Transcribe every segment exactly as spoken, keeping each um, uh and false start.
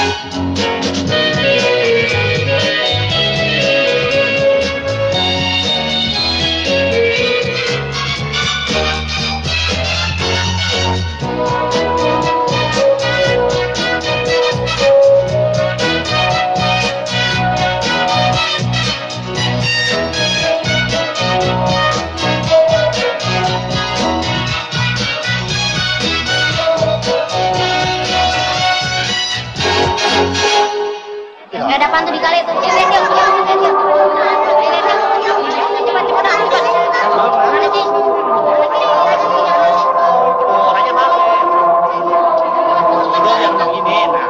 Ada apaan tuh di kali itu? Lihat yuk, lihat yuk, lihat yuk. Lihat yuk. Cepat, cepat, cepat. Mana sih? Orangnya balik. Udah yang ini, nah.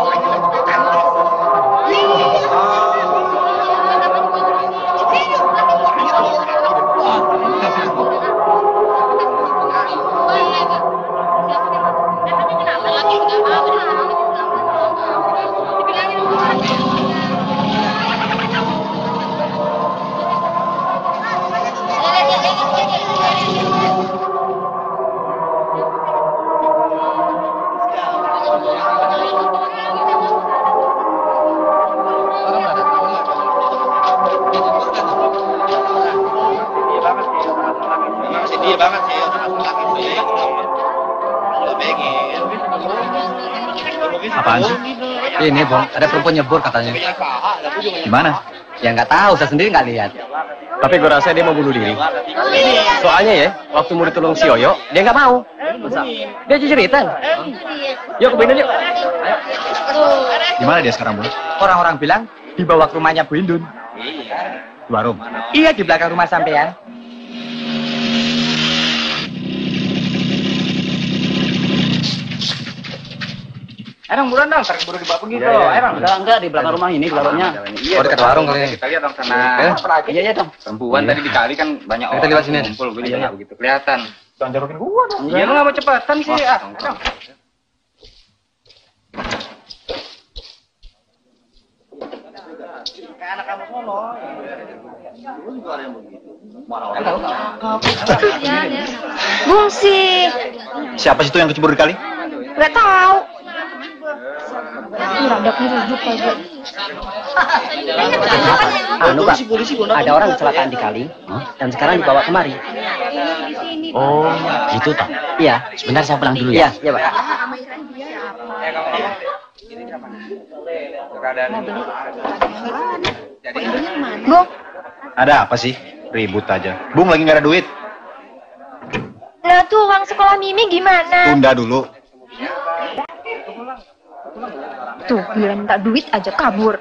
Dia banget sih laki-laki itu. Kalau pengen. Apaan sih? Ini Bang, ada perempuan nyebur katanya. Gimana? Ya nggak tahu, saya sendiri nggak lihat. Tapi gue rasa dia mau bunuh diri. Soalnya ya, waktu mau ditolong si Yoyo, dia nggak mau. Dia aja cerita. Yuk ke Bindun yuk. Gimana dia sekarang, Bang? Orang-orang bilang dibawa ke rumahnya Bu Indun. Di warung? Iya, di belakang rumah sampean. Ayo dong, buruan dong, tarik buru dibawa pergi tuh. Ayo dong. Enggak, enggak, di belakang rumah ini, di belakangnya. Oh, dekat warung kali. Kita lihat dong sana. Iya, iya dong. Perempuan tadi dikali kan banyak orang. Kita lewat sini. Kumpul, gue juga nggak begitu kelihatan. Jangan jorokin gua dong. Iya, lu nggak mau cepatan sih. Ah, dong. Kayak anak kamu sono. Dulu juga ada yang begitu. Bungsi. Siapa sih itu yang kecebur di kali? Nggak tahu. Radaknya rujuk aja. Anu Pak, ada orang kecelakaan di kali dan sekarang dibawa kemari. Oh, gitu toh. Iya, sebentar saya pulang dulu ya. Iya, iya Pak. Bung, Ada apa sih? Ribut aja. Bung lagi nggak ada duit. nah tuh uang sekolah Mimi gimana? Tunda dulu. Tuh, bilang minta duit aja kabur.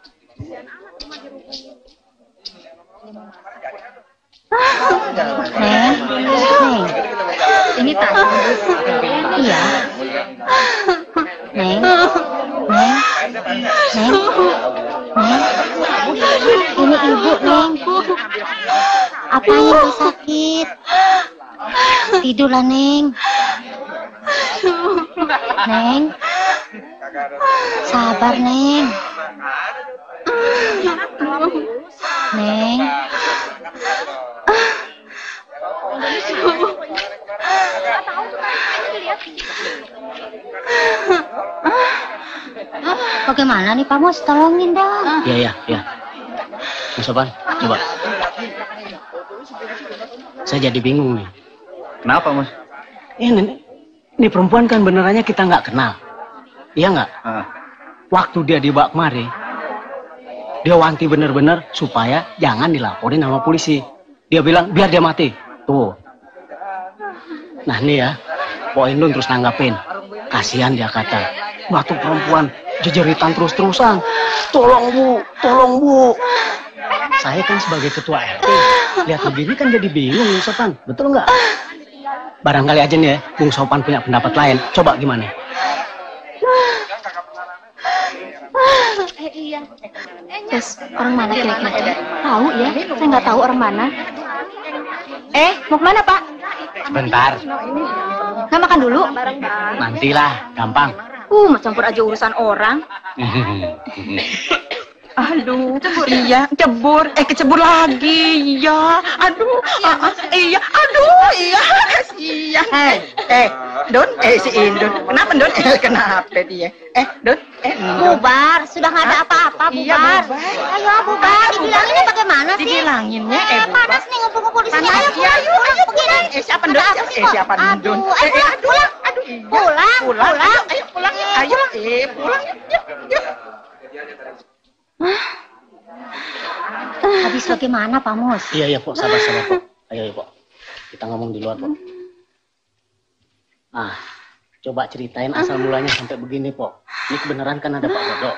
Neng, Neng, ini tanya. Iya. Neng, Neng, Neng, Neng, ini ibu Neng. Apa yang sakit? Tidurlah Neng. Neng, sabar Neng. Neng. Bagaimana nih Pak Mus? Tolongin dong. Iya, iya, iya. Mas Sopan, coba. Saya jadi bingung nih. Kenapa, Mas? Ini, ini perempuan kan benerannya kita nggak kenal. Iya nggak? Ah. Waktu dia dibawa kemari, dia wanti bener-bener supaya jangan dilaporin sama polisi. Dia bilang biar dia mati. Tuh. Nah ini ya, poin lu terus nanggapin. Kasihan dia kata. Waktu perempuan jejeritan terus-terusan. Tolong bu, tolong bu. Saya kan sebagai ketua R T, lihat begini kan jadi bingung, Bung Sopan. Betul nggak? Barangkali aja nih ya, Bung Sopan punya pendapat lain. Coba gimana? Eh, iya. Terus orang mana kira-kira? Tahu ya? Saya nggak tahu orang mana. Eh, mau kemana Pak? Bentar. Nggak makan dulu? Nantilah, gampang. Uh, mau campur aja urusan orang. Aduh, iya, cebur, eh kecebur lagi, iya, aduh, ah, ah, iya, aduh, iya, iya, eh, eh, Don, eh si Indun, kenapa Don, eh kenapa dia, eh Don, eh Indun. Bubar, sudah nggak ada apa-apa, Iya, bubar. bubar. Ayo, bubar, dibilanginnya bagaimana sih? Dibilanginnya, eh, Eh, panas nih ngumpul-ngumpul di sini. Panas, Ayo, iya, pulang, ayo, pulang, ayo, begini. Eh, siapa Don, Ada apa siapa, sih eh, kok? siapa Don, Aduh, eh, eh, pulang, aduh, pulang. aduh, iya. Pulang, pulang, pulang. ayo, ayo, pulang, ayo, eh, pulang, yuk, yuk. Habis bagaimana, Pak Mus? Iya, iya, Pok. Sabar, sabar, Pok. Ayo, ayo, Pok. Kita ngomong di luar, Pok. Ah, coba ceritain asal mulanya sampai begini, Pok. Ini kebenaran kan ada Pak Dodo.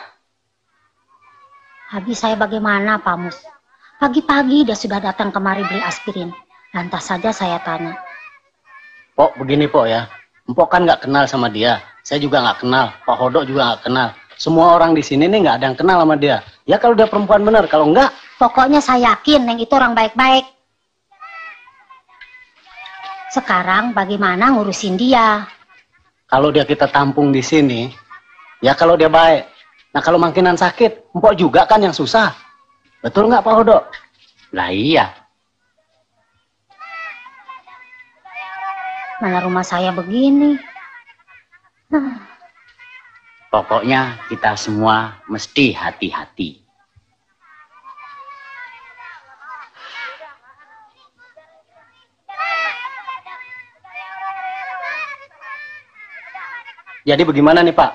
Habis saya bagaimana, Pak Mus? Pagi-pagi dia sudah datang kemari beli aspirin. Lantas saja saya tanya. Pok, begini, Pok ya. Empok kan nggak kenal sama dia. Saya juga nggak kenal. Pak Hodo juga nggak kenal. Semua orang di sini nih nggak ada yang kenal sama dia. Ya kalau dia perempuan bener, kalau enggak. Pokoknya saya yakin Neng itu orang baik-baik. Sekarang bagaimana ngurusin dia? Kalau dia kita tampung di sini, ya kalau dia baik. Nah kalau makinan sakit, empok juga kan yang susah. Betul nggak Pak Hodo? Lah iya. Mana rumah saya begini? Pokoknya kita semua mesti hati-hati. Jadi bagaimana nih Pak?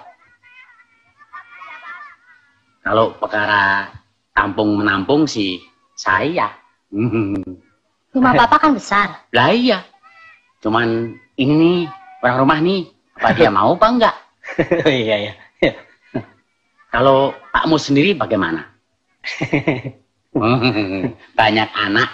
Kalau perkara tampung menampung sih saya. Rumah Bapak kan besar. Lah iya. Cuman ini nih orang rumah nih, apa dia mau apa enggak? Iya iya. Kalau Pak Mus sendiri bagaimana? Banyak anak.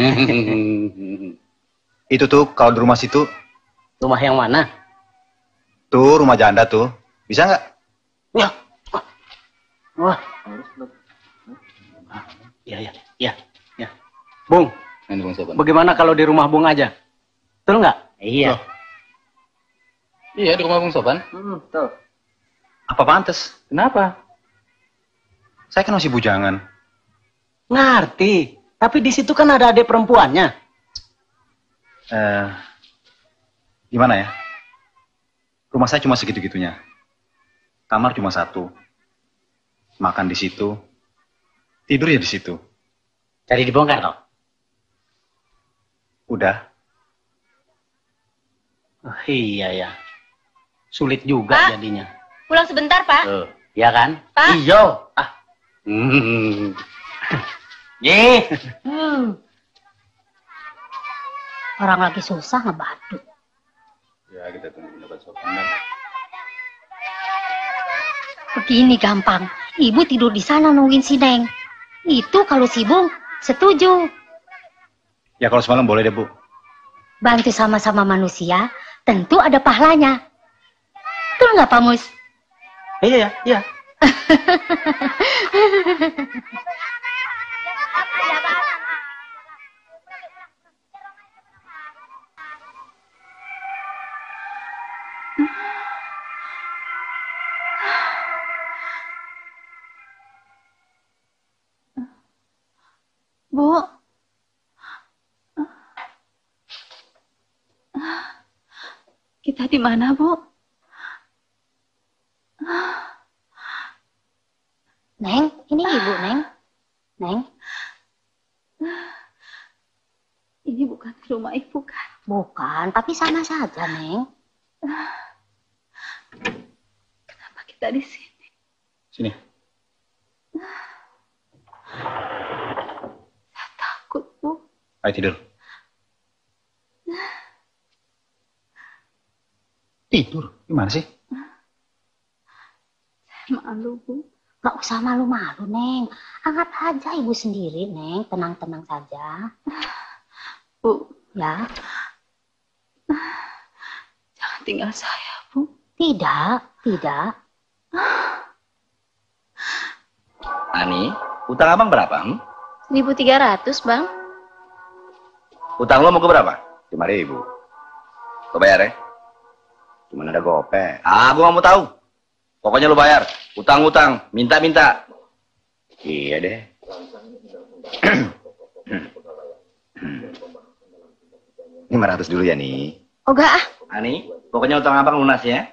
Itu tuh kalau di rumah situ, Rumah yang mana? tuh rumah janda tuh. Bisa nggak? Ya. Wah. Iya, iya, iya, ya. Bung, bagaimana kalau di rumah Bung aja? Betul nggak? Iya. Loh. Iya, di rumah Bung Sopan. Hmm, tuh. Apa pantes? Kenapa? Saya kan masih bujangan. Ngerti. Tapi di situ kan ada adik perempuannya. Eh, gimana ya? Rumah saya cuma segitu-gitunya. Kamar cuma satu. Makan di situ. Tidur ya di situ. Jadi dibongkar toh? Udah. Oh, iya ya. Sulit juga Pak, jadinya. pulang sebentar, Pak. Tuh, ya kan? Pak. Iyo. Ah. Hmm. Ye. Hmm. Orang lagi susah ngebadut. Ya, kita tunggu pendapat Sopan. Begini gampang. Ibu tidur di sana nungguin si Neng. Itu kalau si Bung setuju. Ya kalau semalam boleh deh Bu. Bantu sama-sama manusia, tentu ada pahalanya. Betul nggak Pak Mus? Iya, iya. Bu. Kita di mana, Bu? Neng, ini ibu Neng. Neng, Ini bukan rumah ibu kan? bukan, tapi sama saja Neng. Kenapa kita di sini? Sini. Saya takut, Bu. Ayo tidur. Tidur? Gimana sih? Saya malu, Bu. Gak usah malu-malu Neng. Angkat aja ibu sendiri Neng. Tenang-tenang saja. Bu, Ya, jangan tinggal saya, Bu. tidak, tidak. Ani, utang abang berapa? Hmm? seribu tiga ratus, Bang. Utang lo mau ke berapa? lima ribu. Lo bayar ya? Cuman ada gope. Ah, gua nggak mau tahu. Pokoknya lo bayar. Utang-utang, minta-minta. Iya deh. lima ratus dulu ya nih. Oh enggak ah. Ani, pokoknya utang abang lunas ya.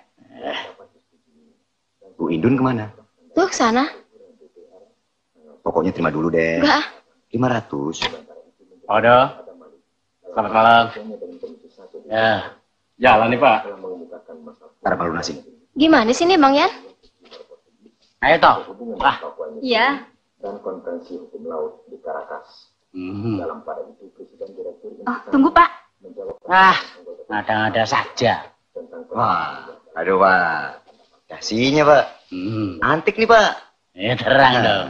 Bu Indun kemana? Tuh ke sana. Pokoknya terima dulu deh. Enggak ah. lima ratus. Ada. Selamat malam. Ya, jalan nih Pak. Ntar abang lunasin. Gimana sih nih Bang Yan? Ayo toh. Ah. Iya. Dan konvensi hukum laut di Caracas. Hmm. Dalam pada itu Presiden Direktur Oh, tunggu Pak. Ah, ada-ada saja. Wah, aduh Pak. Kasihnya Pak. Hmm. Antik nih Pak. Ya terang dong.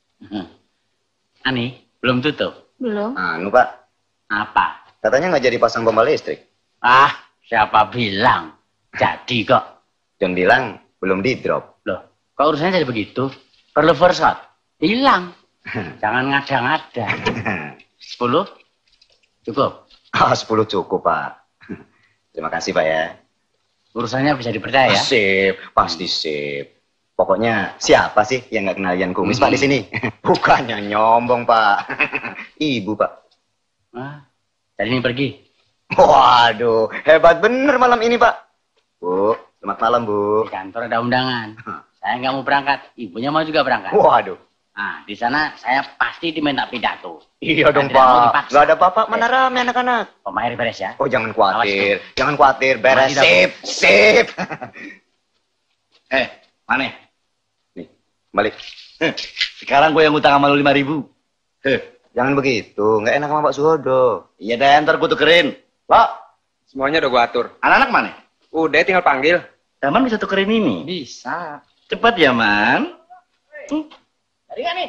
Ani, belum tutup. Belum. Anu Pak, Apa? katanya nggak jadi pasang bomba listrik. Ah, siapa bilang? Jadi kok. John bilang belum di drop. Loh, kok urusannya jadi begitu? Perlu first shot? Hilang. Jangan ngada-ngada. Sepuluh? Cukup? Ah, sepuluh cukup Pak. Terima kasih Pak ya. Urusannya bisa dipercaya. Sip, pasti sip. Pokoknya siapa sih yang nggak kenal Yan Kumis Hmm. Pak di sini? Bukannya nyombong Pak. Ibu Pak. Ah, jadi ini pergi. Waduh, hebat bener malam ini Pak. Bu, selamat malam Bu. Di kantor ada undangan. Saya nggak mau berangkat. Ibunya mau juga berangkat. Waduh. Nah, di sana saya pasti diminta pidato. Iya Dan dong tidak mau Pak. dipaksa. Gak ada bapak, mana rame anak-anak. Om Air beres ya. Oh jangan khawatir, jangan khawatir, beres. Masih Sip, sip. Eh, mana? Nih, balik. Heh, sekarang gue yang utang sama lu lima ribu. Heh, jangan begitu, nggak enak sama Pak Suhodo. Iya deh, ntar gue tukerin. Pak, Semuanya udah gua atur. anak-anak mana? Udah tinggal panggil. Taman bisa tukerin ini. Bisa. Cepat ya, Man. Hmm. Jadi nggak nih?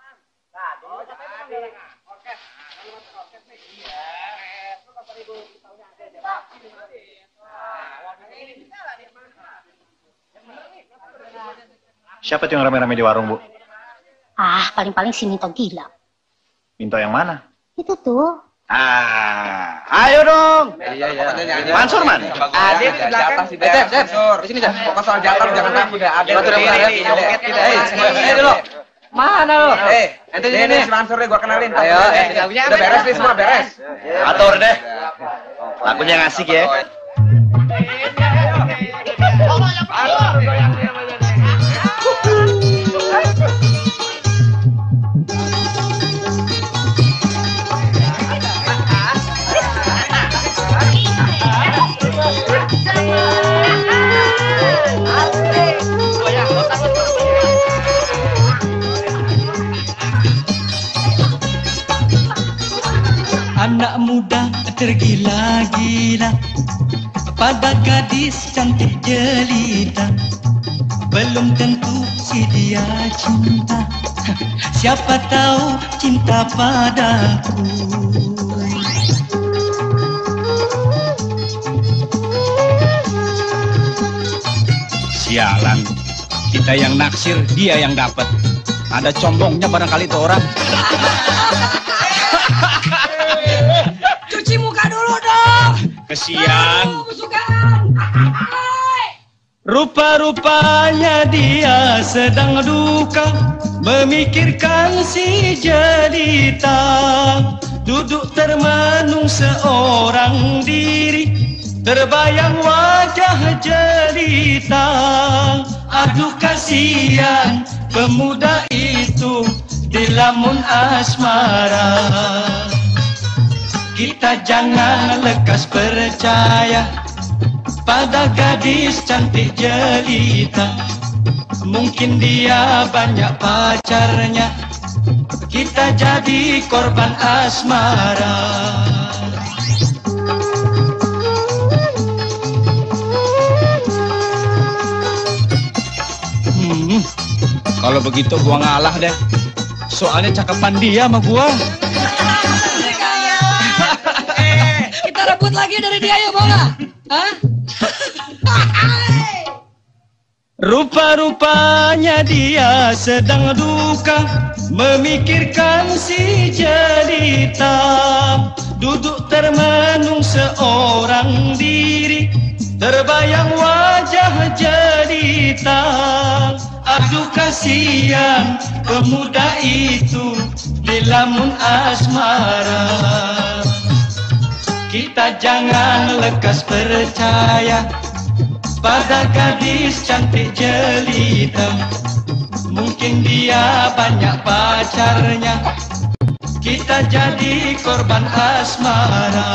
Siapa tuh yang rame-rame di warung, Bu? Ah, paling-paling si Minto gila. Minta yang mana? Itu tuh. Ah, ayo dong. Iya, iya. Mansur, Man. Ada di belakang. Eh, Cep, Cep. Di sini, Cep. Pokok soal jatah jangan takut ya. Ada udah beres. Eh, dulu. Mana lo? Eh, ente di sini. Mansur deh gua kenalin. Ayo, eh. Udah beres nih semua, beres. Atur deh. Lagunya yang asik ya. Anak muda tergila-gila pada gadis cantik jelita. Belum tentu si dia cinta, siapa tahu cinta padaku. Sialan, kita yang naksir, dia yang dapat. Ada combongnya barangkali itu orang. Cuci muka dulu dong. Kesian. Busukan. Rupa-rupanya dia sedang duka, memikirkan si jelita. Duduk termenung seorang diri, terbayang wajah jelita. Aduh kasihan pemuda itu dilamun asmara. Kita jangan lekas percaya pada gadis cantik jelita. Mungkin dia banyak pacarnya, kita jadi korban asmara. Hmm, kalau begitu gua ngalah deh. Soalnya cakepan dia sama gua. Kita rebut lagi dari dia ya, mau nggak? Hah? Rupa-rupanya dia sedang duka, memikirkan si jelita. Duduk termenung seorang diri, terbayang wajah jelita. Aduh kasihan pemuda itu dilamun asmara. Kita jangan lekas percaya pada gadis cantik jelita. Mungkin dia banyak pacarnya, kita jadi korban asmara.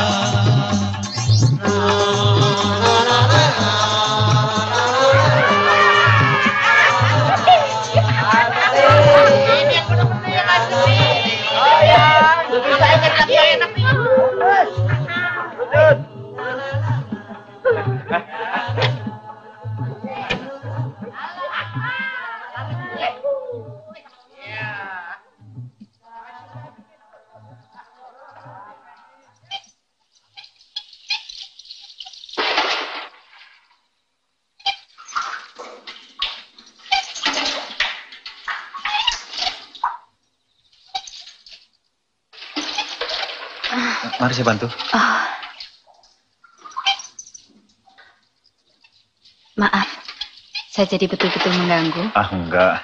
Mari saya bantu. Oh. Maaf, saya jadi betul-betul mengganggu. Ah, enggak.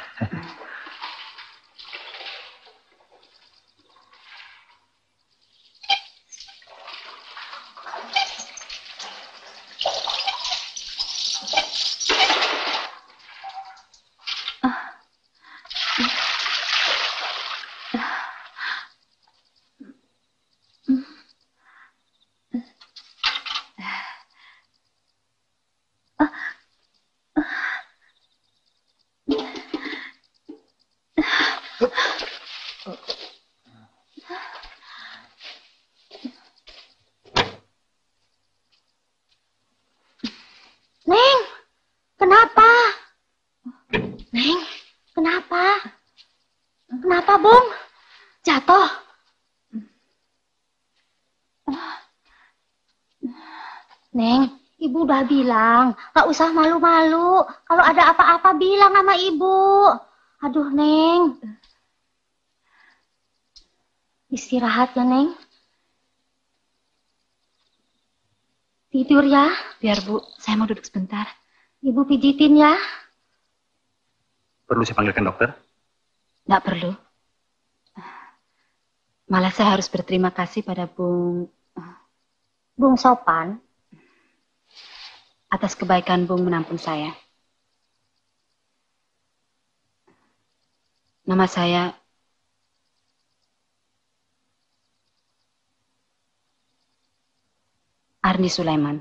Neng, kenapa? Neng, kenapa? Kenapa, Bung? Jatuh? Neng, Ibu udah bilang, gak usah malu-malu. Kalau ada apa-apa bilang sama Ibu. Aduh, Neng. Istirahat ya, Neng. Tidur ya. Biar Bu, saya mau duduk sebentar. Ibu pijitin ya. Perlu saya panggilkan dokter? Nggak perlu. Malah saya harus berterima kasih pada Bung... Bung Sopan. Atas kebaikan Bung menampung saya. Nama saya... Arni Sulaiman.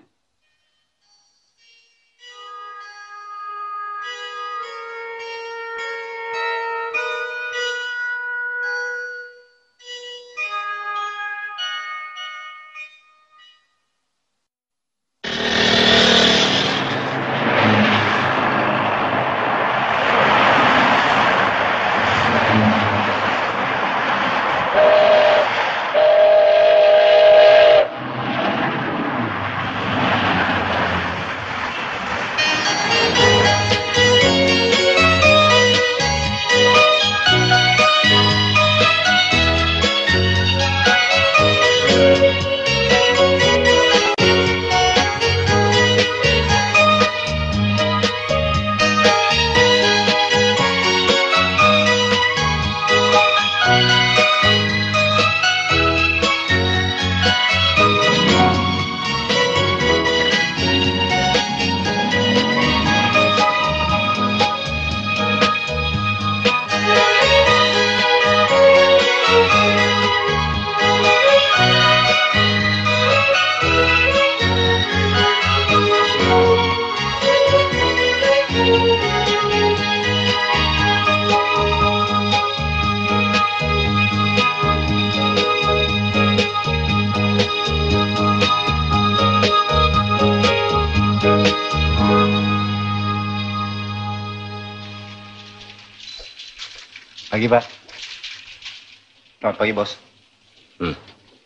Pagi, Pak. Selamat pagi, Bos. Hmm.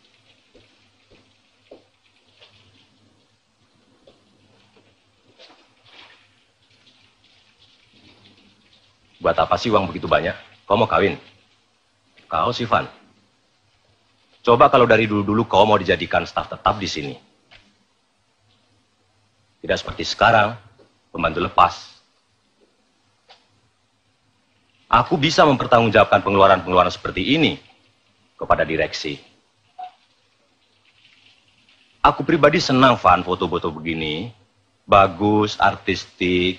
Buat apa sih uang begitu banyak? Kau mau kawin? Kau sih, Van. Coba kalau dari dulu-dulu kau mau dijadikan staf tetap di sini. Tidak seperti sekarang, pembantu lepas. aku bisa mempertanggungjawabkan pengeluaran-pengeluaran seperti ini kepada direksi. Aku pribadi senang, Van, foto-foto begini. Bagus, artistik.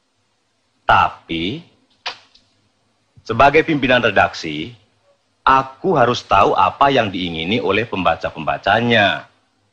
Tapi, sebagai pimpinan redaksi, aku harus tahu apa yang diingini oleh pembaca-pembacanya.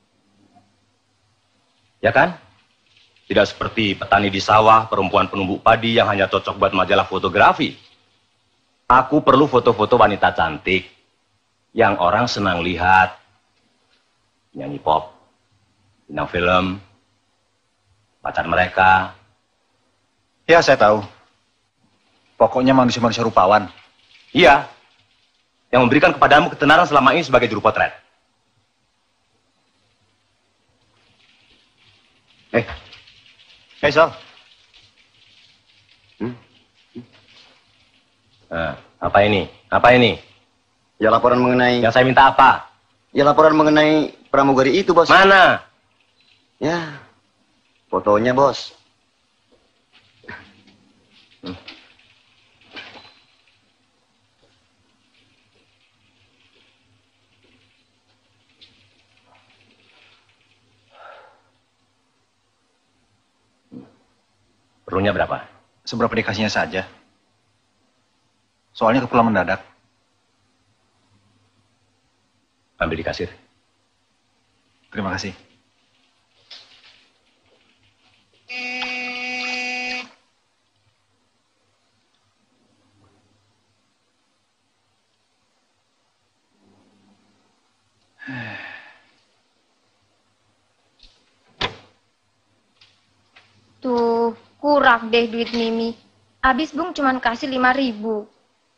Ya kan? Tidak seperti petani di sawah, perempuan penumbuk padi yang hanya cocok buat majalah fotografi. Aku perlu foto-foto wanita cantik yang orang senang lihat. Nyanyi pop, bintang film, pacar mereka. Ya, saya tahu. Pokoknya manusia-manusia rupawan. Iya, yang memberikan kepadamu ketenaran selama ini sebagai juru potret. Eh, hey, Sal. Hmm? Nah, apa ini? Apa ini? Ya laporan mengenai... Yang saya minta apa? Ya laporan mengenai pramugari itu, Bos. Mana? Ya, fotonya, Bos. Hmm. Perlunya berapa? Seberapa dikasihnya saja. Soalnya kepulang mendadak. Ambil di kasir. Terima kasih. Tuh, kurang deh duit Mimi. Habis Bung cuman kasih lima ribu.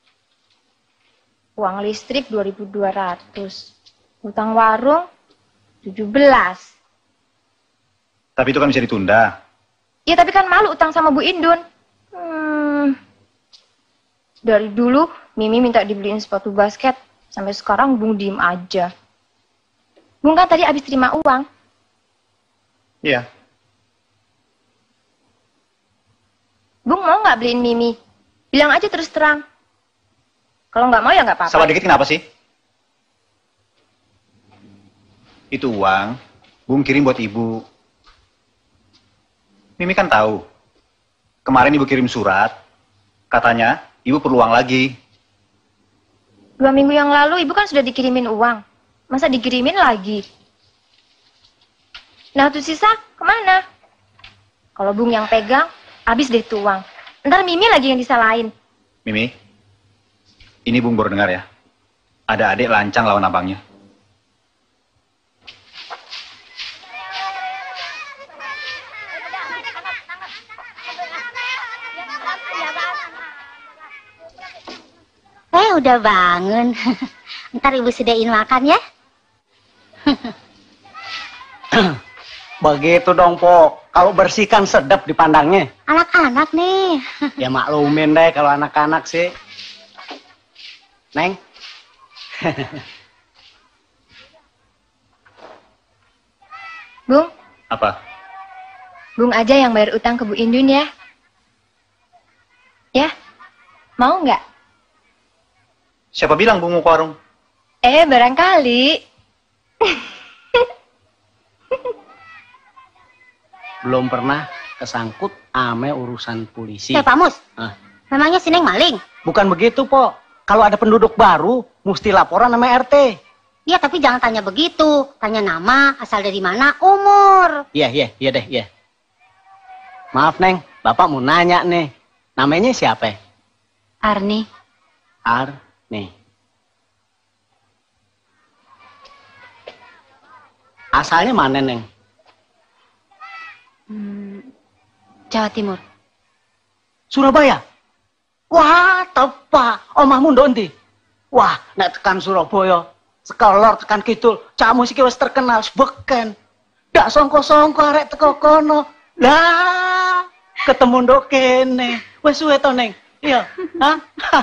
Uang listrik dua ribu dua ratus. Utang warung tujuh belas. Tapi itu kan bisa ditunda. Ya tapi kan malu utang sama Bu Indun. Hmm. Dari dulu Mimi minta dibeliin sepatu basket. Sampai sekarang Bung diem aja. Bung kan tadi habis terima uang. Iya. Bung mau nggak beliin Mimi? Bilang aja terus terang. Kalau nggak mau ya nggak apa-apa. Salah dikit kenapa sih? Itu uang, Bung kirim buat ibu. Mimi kan tahu. Kemarin ibu kirim surat, katanya ibu perlu uang lagi. Dua minggu yang lalu ibu kan sudah dikirimin uang. Masa dikirimin lagi? Nah tuh sisa kemana? Kalau Bung yang pegang, habis deh tuh uang. Ntar Mimi lagi yang disalahin. Mimi, ini Bung baru dengar ya. Ada adik lancang lawan abangnya. Eh, udah bangun. Ntar ibu sediain makan ya. Begitu dong, Po. Kalau bersihkan sedap dipandangnya. Anak-anak nih. Ya maklumin deh kalau anak-anak sih. Neng. Bung. Apa? Bung aja yang bayar utang ke Bu Indun ya. Ya? Mau nggak? Siapa bilang Bung mau ke warung? Eh, barangkali. Belum pernah kesangkut ame urusan polisi. Eh, Pak Mus. Hah? Memangnya si Neng maling? Bukan begitu, Po. Kalau ada penduduk baru, mesti laporan sama R T. Iya, tapi jangan tanya begitu. Tanya nama, asal dari mana, umur. Iya, iya, iya deh, iya. Maaf, Neng. Bapak mau nanya nih. Namanya siapa? Arni. Arni. Asalnya mana, Neng? Hmm, Jawa Timur. Surabaya? Wah, tepat. Omahmu ndondi. Wah, nek tekan Surabaya, sekolor tekan kidul, cak musik wis terkenal sebeken. Dak songko-songko arek teko kono. Lah, ketemu ndok kene. Wis suwe to, Neng? Iya. Hah?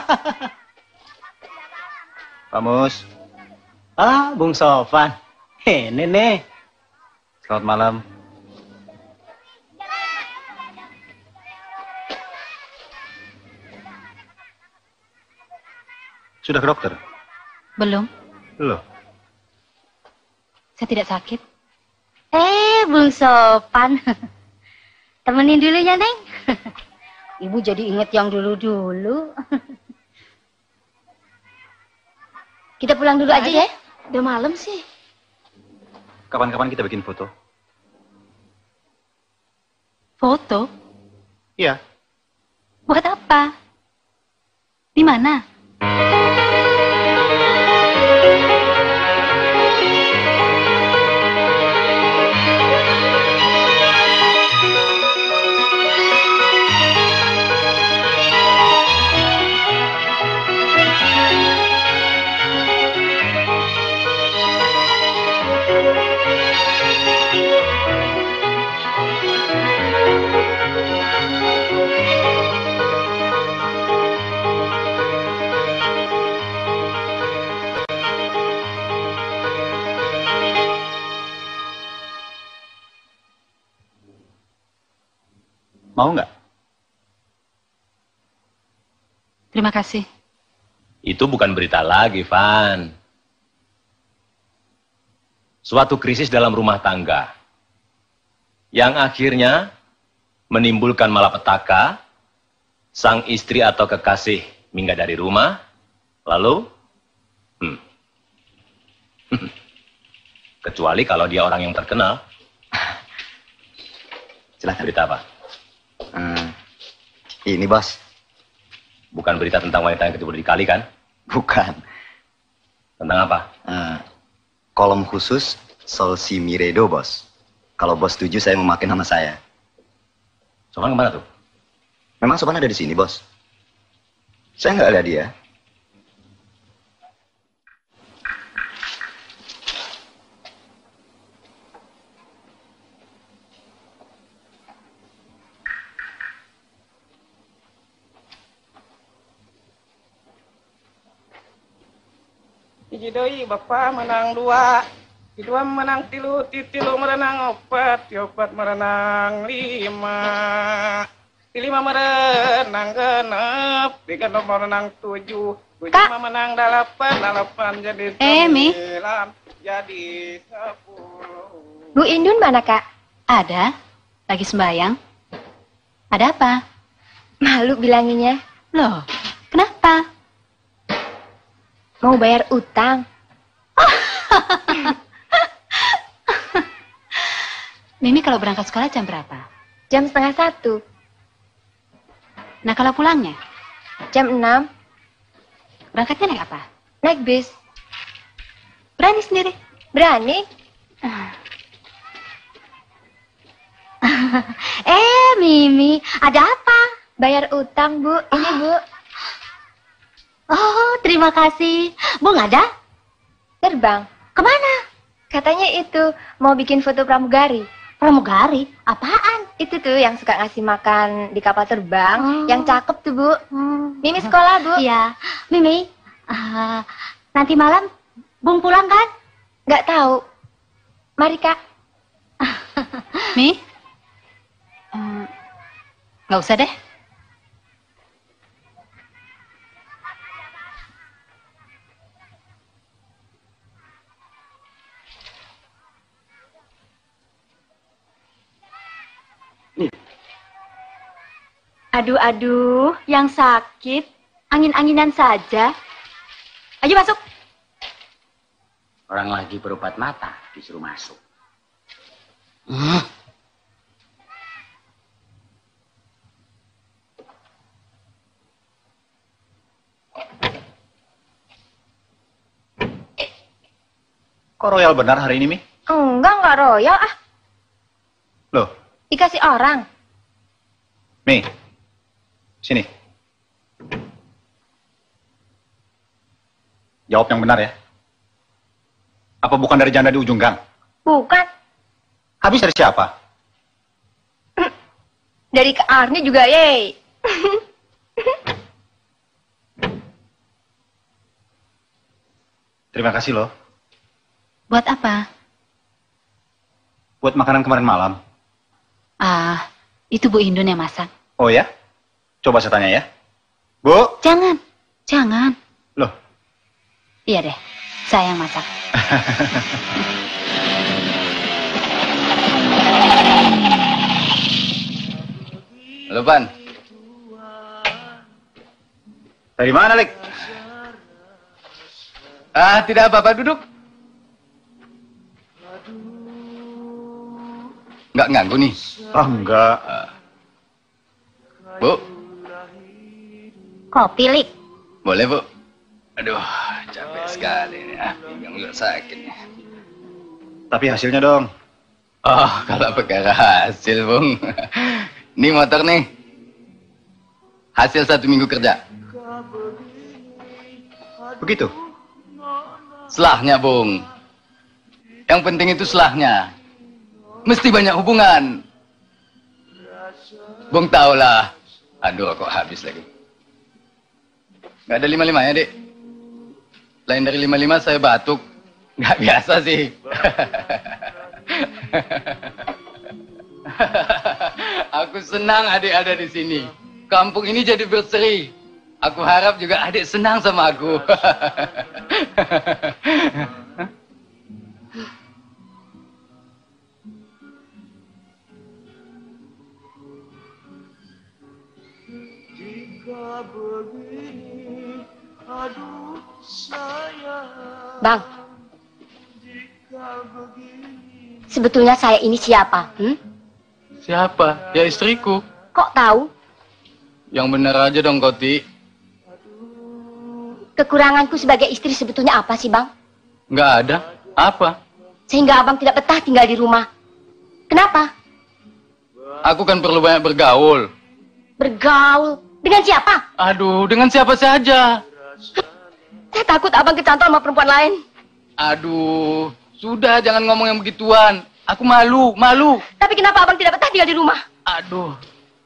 Pak Mus. Ah, Bung Sofan. Ini nih. Selamat malam. Sudah ke dokter? Belum. Loh. Saya tidak sakit. Eh, Bung Sopan. Temenin dulu ya, Neng. Ibu jadi inget yang dulu-dulu. Kita pulang dulu aja ya. Udah malam sih. Kapan-kapan kita bikin foto. Foto? Iya. Buat apa? Di mana? Mau nggak? Terima kasih. Itu bukan berita lagi, Van. Suatu krisis dalam rumah tangga yang akhirnya menimbulkan malapetaka, sang istri atau kekasih minggat dari rumah, lalu hmm, kecuali kalau dia orang yang terkenal. Silahkan. Berita apa? Hmm, ini bos. Bukan berita tentang wanita yang kecebur di kali kan? Bukan. Tentang apa? Hmm, kolom khusus Solsi Miredo bos. Kalau bos setuju saya memakai nama saya. Sopan kemana tuh? Memang Sopan ada di sini bos. Saya nggak ada dia. Hiji deui Bapak menang dua, kedua menang tilu, tilu merenang opat, opat merenang lima, lima merenang genep, tiga merenang tujuh, tujuh menang delapan, delapan jadi sembilan, jadi sepuluh. Bu Indun mana, Kak? Ada. Lagi sembayang. Ada apa? Malu bilanginnya. Loh, kenapa? Mau bayar utang. Mimi kalau berangkat sekolah jam berapa? Jam setengah satu. Nah kalau pulangnya? Jam enam. Berangkatnya naik apa? Naik bis. Berani sendiri? Berani. Eh, Mimi, ada apa? Bayar utang, Bu. Ini, Bu. Oh, terima kasih. Bu nggak ada? Terbang. Kemana? Katanya itu mau bikin foto pramugari. Pramugari? Apaan? Itu tuh yang suka ngasih makan di kapal terbang. Hmm. Yang cakep tuh, Bu. Hmm. Mimi sekolah, Bu. Iya. Mimi, uh, nanti malam Bung pulang kan? Nggak tahu. Mari, Kak. Mi? Hmm, nggak usah deh. Aduh-aduh, yang sakit, angin-anginan saja. Ayo masuk. Orang lagi berobat mata, disuruh masuk. Hmm. Kok royal benar hari ini, Mi? Enggak, enggak royal ah. Loh? Dikasih orang. Mi, sini. Jawab yang benar ya. Apa bukan dari janda di ujung gang? Bukan. Habis dari siapa? Dari Kak Arni juga, ye. Terima kasih loh. Buat apa? Buat makanan kemarin malam. Ah, itu Bu Indun yang masak. Oh ya? Coba saya tanya ya. Bu? Jangan, jangan. Loh, Iya deh, saya yang masak. Halo, Pan. Dari mana, Lek? Ah, tidak apa-apa, duduk. Nggak ganggu nih? Oh, enggak. Uh, Bu. Kopi, Lik. Boleh, Bu. Aduh, capek sekali nih. Ah, pinggang juga sakit nih. Tapi hasilnya dong. Oh, kalau perkara hasil, Bung. Ini motor nih. Hasil satu minggu kerja. Begitu? Selahnya, Bung. Yang penting itu selahnya. Mesti banyak hubungan. Bung tahulah. Aduh, kok habis lagi. Nggak ada lima-limanya, Dek. Lain dari lima-lima saya batuk. Nggak biasa sih. Aku senang adik ada di sini. Kampung ini jadi berseri. Aku harap juga adik senang sama aku. Bang, sebetulnya saya ini siapa? Hmm? Siapa? Ya istriku. Kok tahu? Yang benar aja dong, Koti. Kekuranganku sebagai istri sebetulnya apa sih, Bang? Nggak ada. Apa? Sehingga abang tidak betah tinggal di rumah. Kenapa? Aku kan perlu banyak bergaul. Bergaul? Dengan siapa? Aduh, dengan siapa saja. Saya takut abang kecantol sama perempuan lain. Aduh, sudah jangan ngomong yang begituan. Aku malu, malu. Tapi kenapa abang tidak betah tinggal di rumah? Aduh.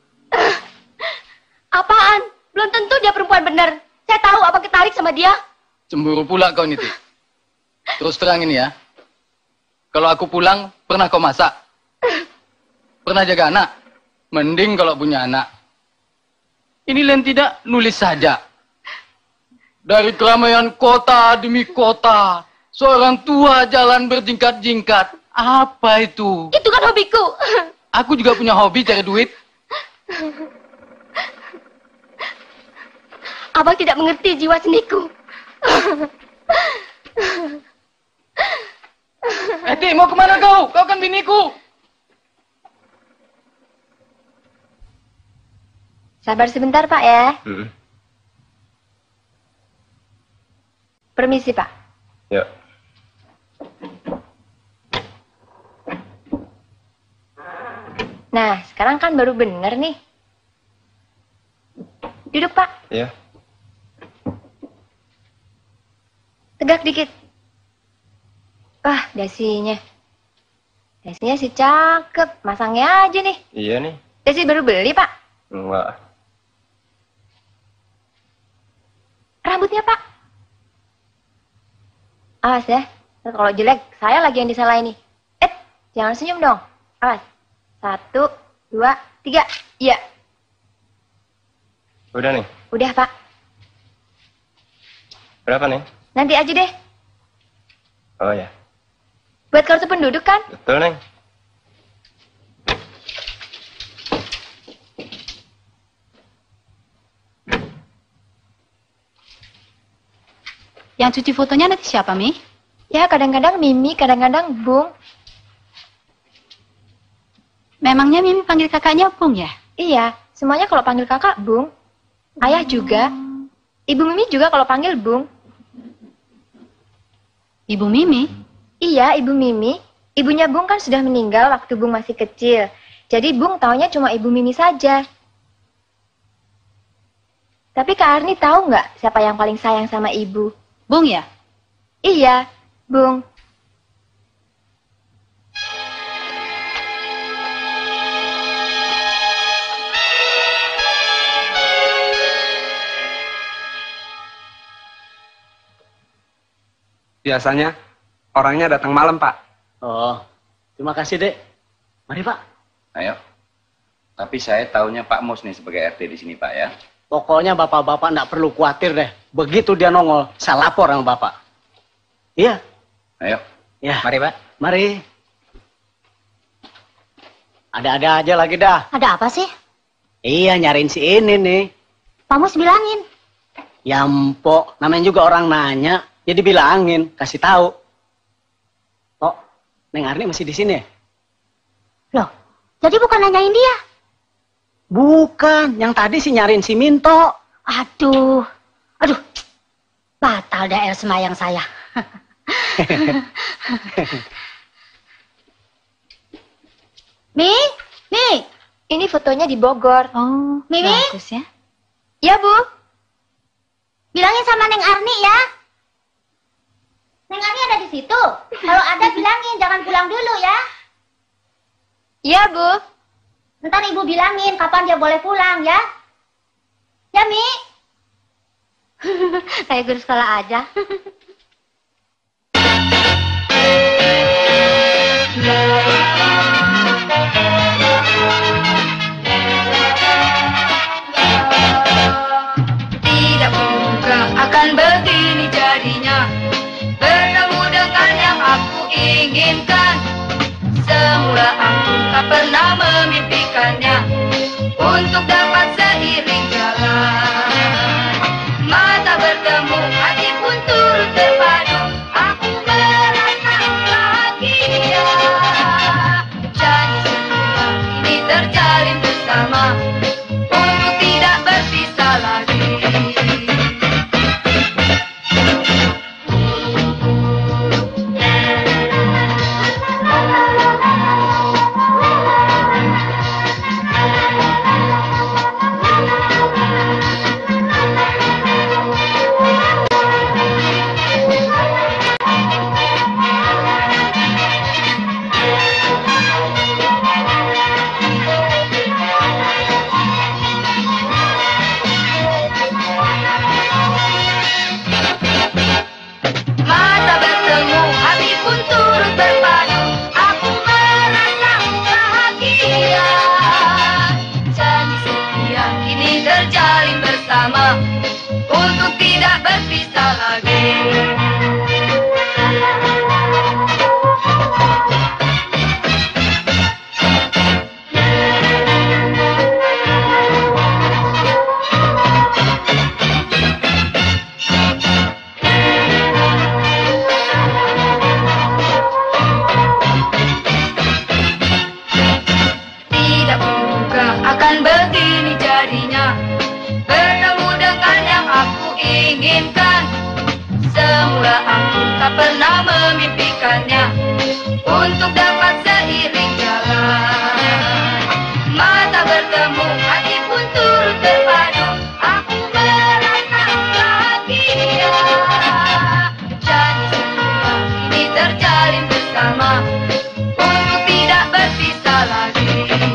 Apaan? Belum tentu dia perempuan benar. Saya tahu abang ketarik sama dia. Cemburu pula kau Niti. Terus terang ini ya. Kalau aku pulang, pernah kau masak? Pernah jaga anak? Mending kalau punya anak. Ini lain tidak, nulis saja. Dari keramaian kota demi kota, seorang tua jalan berjingkat-jingkat. Apa itu? Itu kan hobiku. Aku juga punya hobi cari duit. Abang tidak mengerti jiwa seniku. Eti, mau kemana kau? Kau kan biniku. Sabar sebentar, Pak ya. Hmm. Permisi, Pak. Ya. Nah, sekarang kan baru bener nih. Duduk, Pak. Ya. Tegak dikit. Wah, dasinya. Dasinya sih cakep. Masangnya aja nih. Iya nih. Dasi baru beli, Pak? Enggak. Rambutnya, Pak? Awas ya. Kalau jelek, saya lagi yang disalahin nih. Eh, jangan senyum dong. Awas. Satu, dua, tiga. Iya. Udah nih. Udah, Pak. Berapa nih? Nanti aja deh. Oh ya. Buat kartu penduduk kan? Betul, Neng. Yang cuci fotonya nanti siapa, Mi? Ya, kadang-kadang Mimi, kadang-kadang Bung. Memangnya Mimi panggil kakaknya Bung ya? Iya, semuanya kalau panggil kakak Bung. Ayah juga. Ibu Mimi juga kalau panggil Bung. Ibu Mimi? Iya, Ibu Mimi. Ibunya Bung kan sudah meninggal waktu Bung masih kecil. Jadi Bung taunya cuma Ibu Mimi saja. Tapi Kak Arni tahu nggak siapa yang paling sayang sama Ibu? Bung ya? Iya, Bung. Biasanya orangnya datang malam, Pak. Oh, terima kasih, Dek. Mari, Pak. Ayo. Tapi saya taunya Pak Mus nih sebagai R T di sini, Pak ya. Pokoknya bapak-bapak nggak perlu khawatir deh. Begitu dia nongol, saya lapor sama bapak. Iya. Ayo. Ya. Mari, Pak. Mari. Ada-ada aja lagi dah. Ada apa sih? Iya, nyariin si ini nih. Pak Mus bilangin. Ya empok, namanya juga orang nanya, jadi bilangin, kasih tahu. Oh, Neng Arni masih di sini ya? Loh, jadi bukan nanyain dia? Bukan, yang tadi sih nyariin si Minto. Aduh, aduh, batal dah el semayang saya. Mi, Mi, ini fotonya di Bogor. Oh, Mimi? bagus ya. Ya, Bu. Bilangin sama Neng Arni ya. Neng Arni ada di situ. Kalau ada bilangin, jangan pulang dulu ya. Iya, Bu. Ntar ibu bilangin kapan dia boleh pulang ya. Ya, Mi. Kayak guru sekolah aja. Tidak kuduga akan begini jadinya, bertemu dengan yang aku inginkan. Semula aku tak pernah memimpikannya, untuk dapat seiring jalan. Mata bertemu, hati pun turut terpadu, aku merasa bahagia. Janji setia ini terjalin bersama, untuk tidak berpisah lagi. Mata bertemu, hati pun turut berpadu, aku merasa bahagia. Janji setia kini terjalin bersama, untuk tidak berpisah lagi. Tidak kuduga akan begini jadinya, bertemu dengan yang aku inginkan. Semula aku tak pernah memimpikannya, untuk dapat seiring jalan. Mata bertemu, hati pun turut terpadu, aku merasa bahagia. Janji setia ini terjalin bersama, untuk tidak berpisah lagi.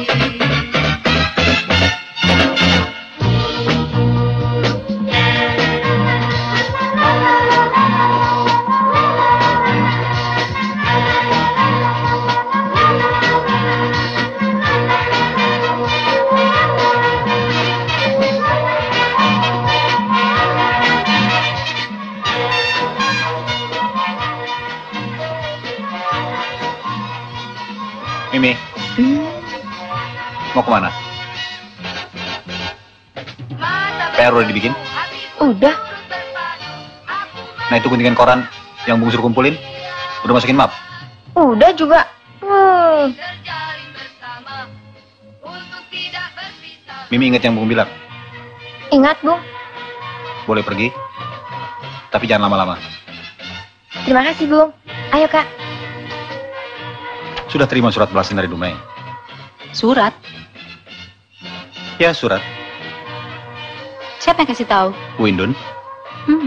Mimi, mau kemana? P R udah dibikin? Udah. Nah itu guntingan koran yang Bung suruh kumpulin, udah masukin map? Udah juga. Hmm. Mimi inget yang Bung bilang? Ingat, Bung. Boleh pergi, tapi jangan lama-lama. Terima kasih, Bung. Ayo, Kak. Sudah terima surat balasan dari Dumai? Surat? Ya, surat. Siapa yang kasih tahu? Bu Indun. Hmm.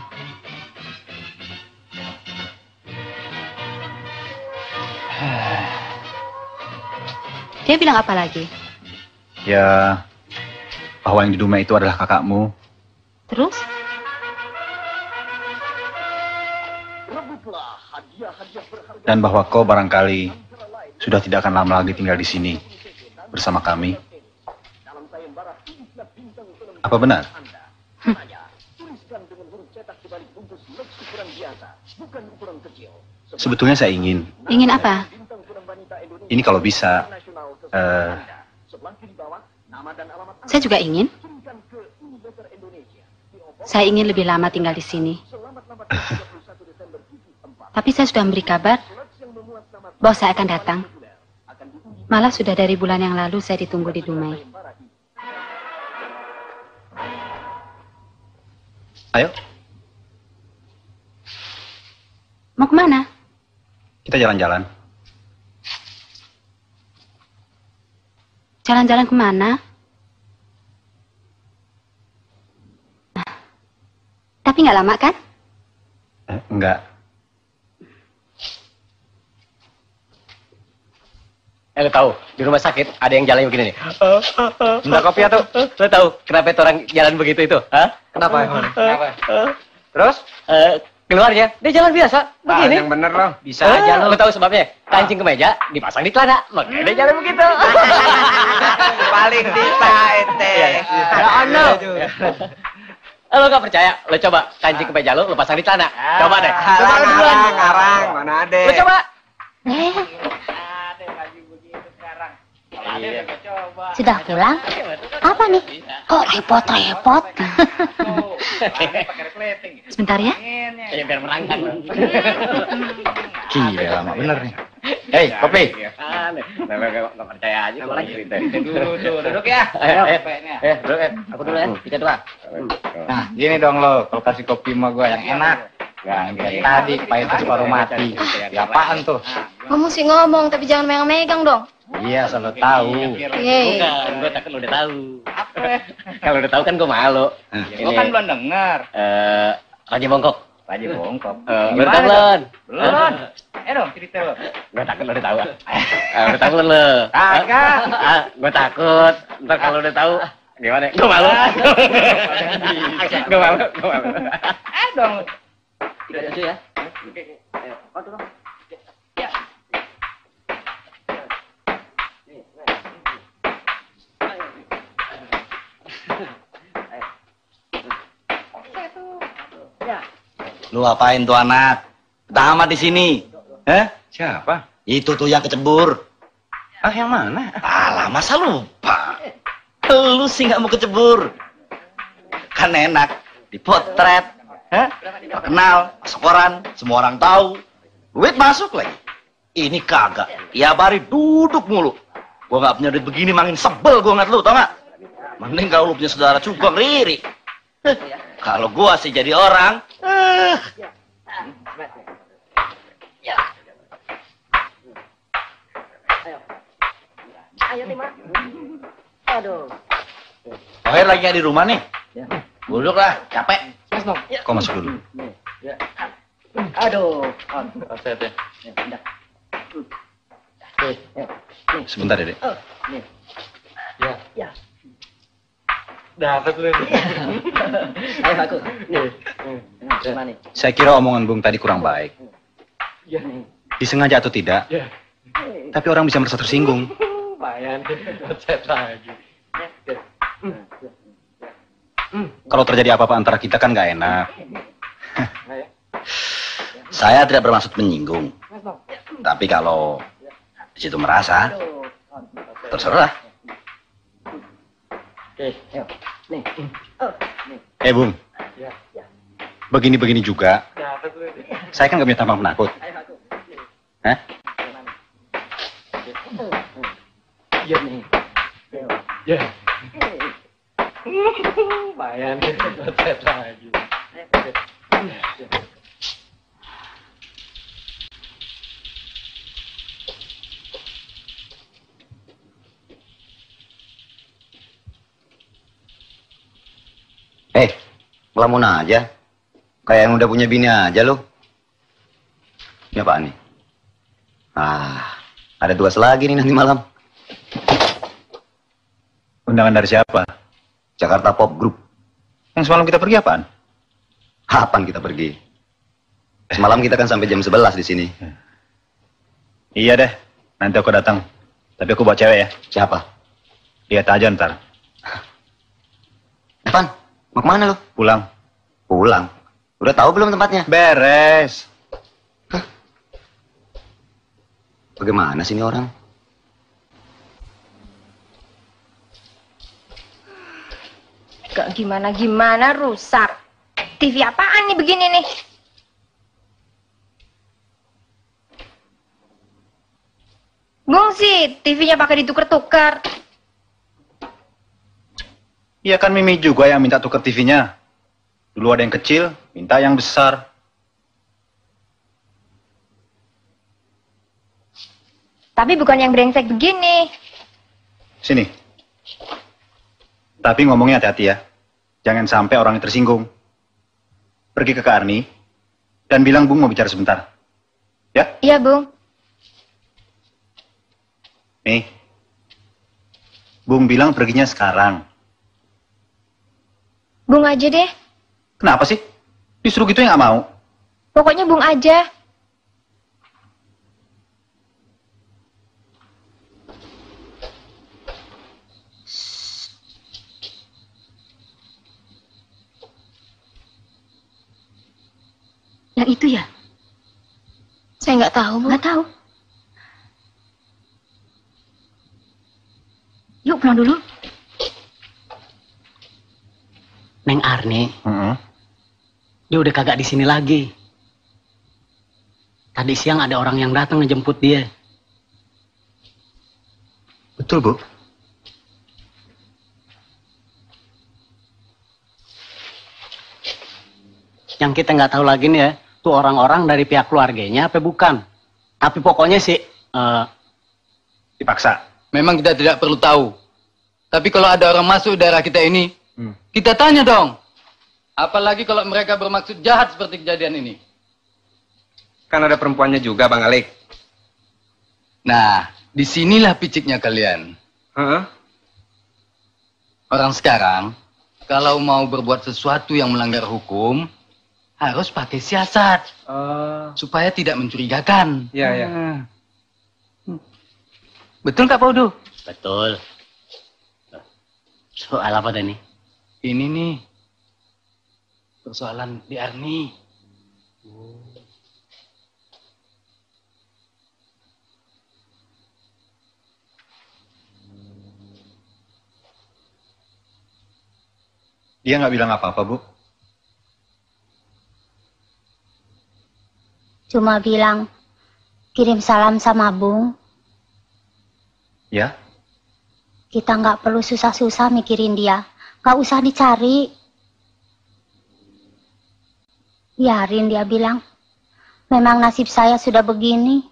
Dia bilang apa lagi? Ya, bahwa yang di Dumai itu adalah kakakmu. Terus? Dan bahwa kau barangkali sudah tidak akan lama lagi tinggal di sini bersama kami. Apa benar? Hmm. Sebetulnya saya ingin. Ingin apa? Ini kalau bisa. Uh, Saya juga ingin. Saya ingin lebih lama tinggal di sini. Tapi saya sudah memberi kabar bahwa saya akan datang. Malah sudah dari bulan yang lalu saya ditunggu di Dumai. Ayo. Mau kemana? Kita jalan-jalan. Jalan-jalan kemana? Tapi nggak lama kan? Eh, enggak. Eh, lo tahu, di rumah sakit ada yang jalannya begini nih. Minta kopi ya tuh. Lo tahu kenapa itu orang jalan begitu itu? Hah? Kenapa? Kenapa? Terus? Eh, keluarnya, dia jalan biasa, begini. Ah, yang bener loh. Bisa uh, aja lo. Lo tahu sebabnya? Kancing kemeja dipasang di celana, makanya dia jalan begitu. Paling bisa ente. Ya ono. Lo gak percaya? Lo coba kancing kemeja lo, lo pasang di celana. Coba deh. Coba lo duluan. Ngarang, mana ada? Lo coba. Sudah pulang? Apa nih? Kok repot-repot? Sebentar ya. Ya biar merangkak. Gila, lama bener nih. Hei, kopi. Nggak percaya aja kalau lagi cerita. Duduk, duduk ya. Ayo, ayo, duduk ya. Aku dulu ya. Tiga dua. Nah, gini dong lo, kalau kasih kopi sama gue yang enak. Gak kayak tadi, pahit separuh mati. Ya apaan tuh? Kamu sih ngomong, tapi jangan megang-megang dong. Iya, selalu tahu. Yeay. Bukan, gue takut lo udah tahu. Kalau udah tahu kan gue malu. Gue kan belum denger. Eh, Raja Bongkok. Raja Bongkok. Belum tahu belum? Belum. Eh dong, cerita lo. Gue takut lo udah tahu. Udah tahu lo. Kagak. Gue takut. Ntar kalau udah tahu, gimana? Gue malu. Gue malu. Gue malu. Eh dong. Tiga aja ya. Ayo, foto dong. Ya. Lu apain tuh anak? Betah amat di sini. Eh? Siapa? Itu tuh yang kecebur. Ah, yang mana? Alah, masa lupa? Lu sih nggak mau kecebur. Kan enak, dipotret. Eh? Kenal, masuk koran, semua orang tahu. Duit masuk lagi. Ini kagak. Ya bari duduk mulu. Gua nggak punya duit begini, makin sebel gua ngeliat lu, tau nggak? Mending kalau lu punya saudara cugong riri. Kalau gua sih jadi orang, eh. Ayo, Tima. Aduh. Tohir lagi nggak di rumah nih? Duduk lah, capek. Kau masuk dulu. Aduh. Sebentar, Dede. Ya. Ya. Dapat lu. Ayo aku. Nih. Saya kira omongan Bung tadi kurang baik. Ya nih. Disengaja atau tidak, Ya. tapi orang bisa merasa tersinggung. Lumayan. Chat lagi. Kalau terjadi apa-apa antara kita kan nggak enak. Saya tidak bermaksud menyinggung. Tapi kalau di situ merasa, terserah. Oke, yuk. Nih. Eh, Bung. Begini-begini juga. Saya kan nggak punya tampang penakut. Hah? Iya nih. Ya. Lumayan. Chat lagi. Eh, ngelamun aja. Kayak yang udah punya bini aja lo. Ini apaan nih? Ah, ada tugas lagi nih nanti malam. Undangan dari siapa? Jakarta Pop Group. Yang semalam kita pergi apaan? Kapan kita pergi? Semalam kita kan sampai jam sebelas di sini. Iya deh, nanti aku datang. Tapi aku bawa cewek ya. Siapa? Lihat aja ntar. Evan, mau kemana lo? Pulang. Pulang? Udah tahu belum tempatnya? Beres. Hah? Bagaimana sih ini orang? Gak gimana-gimana rusak. T V apaan nih begini nih? Bung sih, T V-nya pakai ditukar-tukar. Iya kan Mimi juga yang minta tuker T V-nya. Dulu ada yang kecil, minta yang besar. Tapi bukan yang brengsek begini. Sini. Tapi ngomongnya hati-hati ya. Jangan sampai orangnya tersinggung. Pergi ke Kak Arni dan bilang Bung mau bicara sebentar. Ya? Iya, Bung. Nih. Bung bilang perginya sekarang. Bung aja deh. Kenapa sih? Disuruh gitu yang nggak mau. Pokoknya Bung aja. Yang itu ya? Saya nggak tahu, Bu. Nggak tahu. Yuk pulang dulu. Neng Arni, Mm-hmm. dia udah kagak di sini lagi. Tadi siang ada orang yang datang ngejemput dia. Betul, Bu. Yang kita nggak tahu lagi nih ya, tuh orang-orang dari pihak keluarganya apa bukan. Tapi pokoknya sih uh, dipaksa. Memang kita tidak perlu tahu. Tapi kalau ada orang masuk daerah kita ini, hmm. kita tanya dong. Apalagi kalau mereka bermaksud jahat seperti kejadian ini. Kan ada perempuannya juga, Bang Alik. Nah, disinilah piciknya kalian. Huh? Orang sekarang, kalau mau berbuat sesuatu yang melanggar hukum, harus pakai siasat. Uh. Supaya tidak mencurigakan. Iya, iya. Hmm. Betul Kak Paudu? Betul. Soal apa tadi? Ini nih. Persoalan di Arni. Oh. Dia nggak bilang apa-apa, Bu. Cuma bilang, kirim salam sama Bung. Ya? Kita nggak perlu susah-susah mikirin dia. Nggak usah dicari. Biarin dia bilang. Memang nasib saya sudah begini.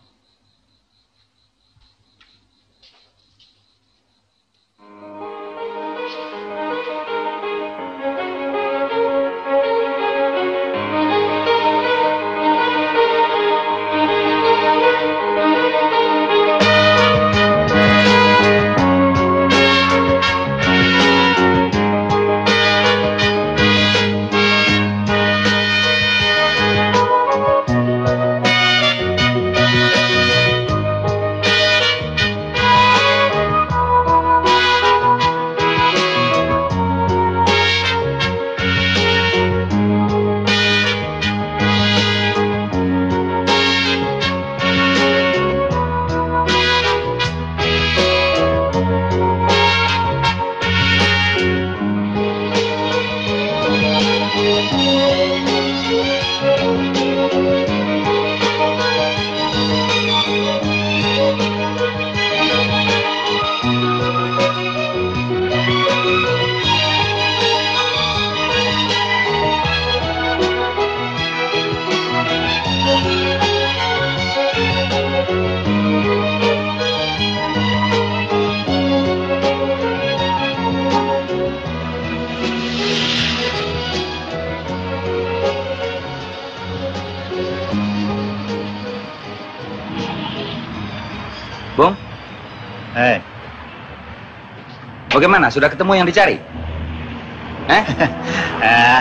Bung? Eh. Bagaimana? Sudah ketemu yang dicari? Eh? Ah.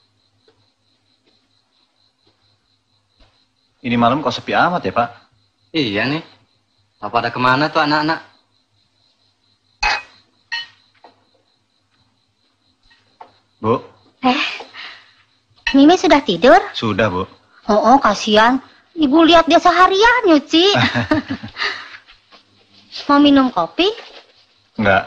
Ini malam kok sepi amat ya, Pak? Iya nih. Apa pada kemana tuh anak-anak? Bu. Eh, Mimi sudah tidur? Sudah, Bu. Oh, oh kasihan. Ibu lihat dia seharian nyuci. Mau minum kopi? Enggak.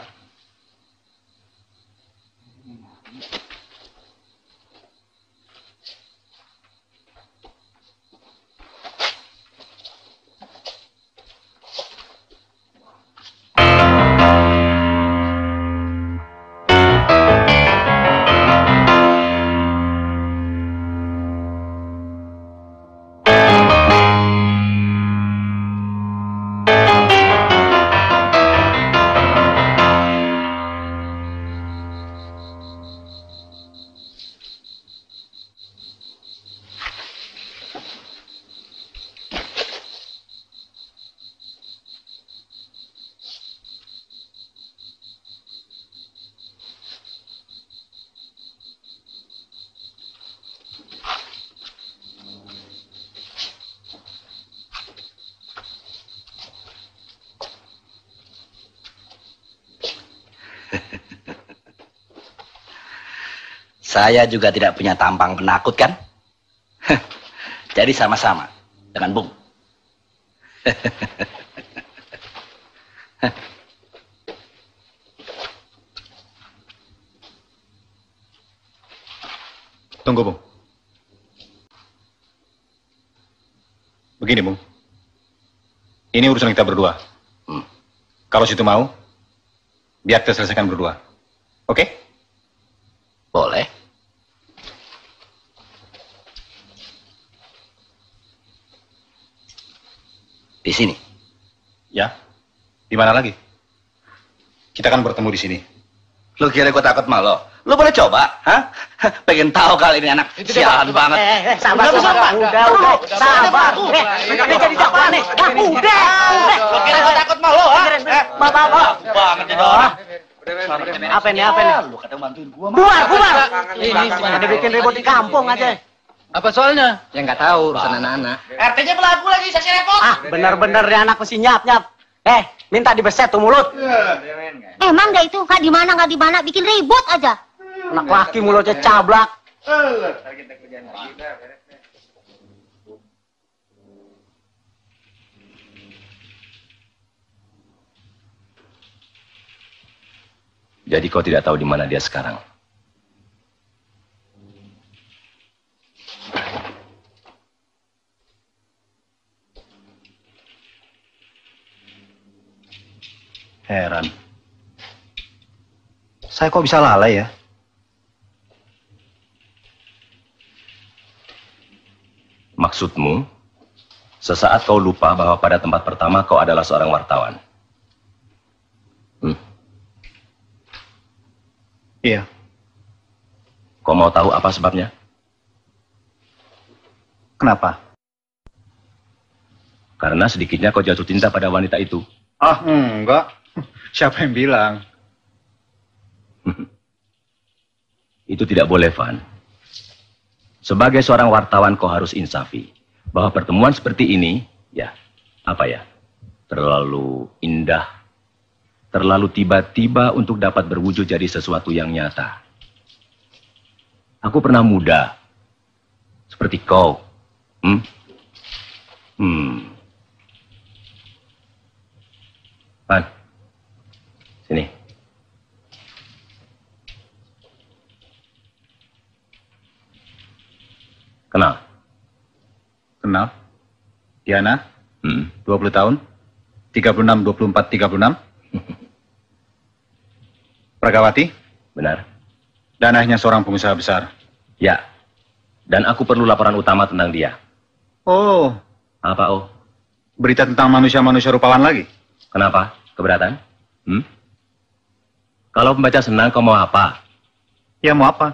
Saya juga tidak punya tampang penakut kan? Jadi sama-sama dengan Bung. Tunggu, Bung. Begini, Bung. Ini urusan kita berdua. Hmm. Kalau situ mau, biar kita selesaikan berdua. Oke? Boleh. Di sini. Ya. Di mana lagi? Kita kan bertemu di sini. Lu kira gua takut sama lo? Lu boleh coba, hah? Pengen tahu kali ini anak sialan banget. Eh, eh, sabar, sabar, udah, udah, sabar. Eh, ini jadi dakwah nih. Ah, udah, udah. Lu kira gua takut sama lo, ha? Bapak, bapak. Banget jadi orang. Apa ini, apa ini? Lu kadang bantuin gua. Bubar, bubar. Ini cuma dibikin ribut di kampung aja. Apa soalnya? Ya nggak tahu urusan anak-anak. R T-nya belagu lagi, saksi repot. Ah, bener-bener ya anak mesti nyap-nyap. Eh, minta dibeset tuh mulut. Emang dah itu nggak di mana nggak di mana bikin ribut aja. Anak laki mulutnya cablak. Jadi kau tidak tahu di mana dia sekarang? Heran. Saya kok bisa lalai ya? Maksudmu, sesaat kau lupa bahwa pada tempat pertama kau adalah seorang wartawan. Hmm. Iya. Kau mau tahu apa sebabnya? Kenapa? Karena sedikitnya kau jatuh cinta pada wanita itu. Ah, enggak. Siapa yang bilang? Itu tidak boleh, Van. Sebagai seorang wartawan kau harus insafi bahwa pertemuan seperti ini, ya, apa ya, terlalu indah, terlalu tiba-tiba untuk dapat berwujud jadi sesuatu yang nyata. Aku pernah muda, seperti kau. Hmm? Hmm. Van, sini. Kenal? Kenal? Diana? Hmm. dua puluh tahun? tiga puluh enam, dua puluh empat, tiga puluh enam? Pragawati? Benar. Dan ayahnya seorang pengusaha besar? Ya. Dan aku perlu laporan utama tentang dia. Oh. Apa, oh? Berita tentang manusia-manusia rupawan lagi? Kenapa? Keberatan? Hmm? Kalau pembaca senang, kau mau apa? Ya, mau apa?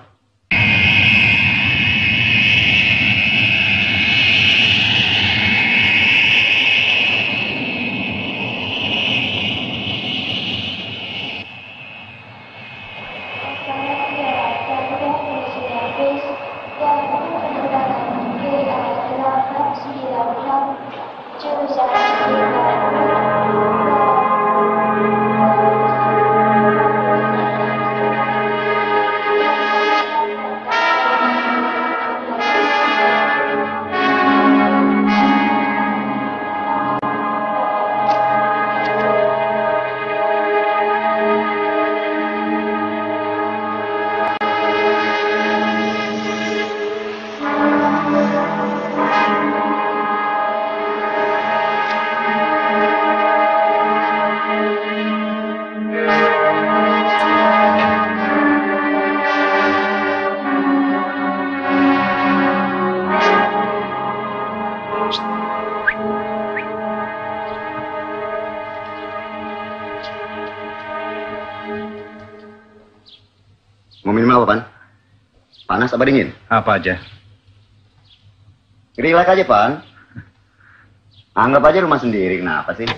Mau minum apa, Pan? Panas apa dingin? Apa aja. Relax aja, Pan. Anggap aja rumah sendiri, kenapa sih?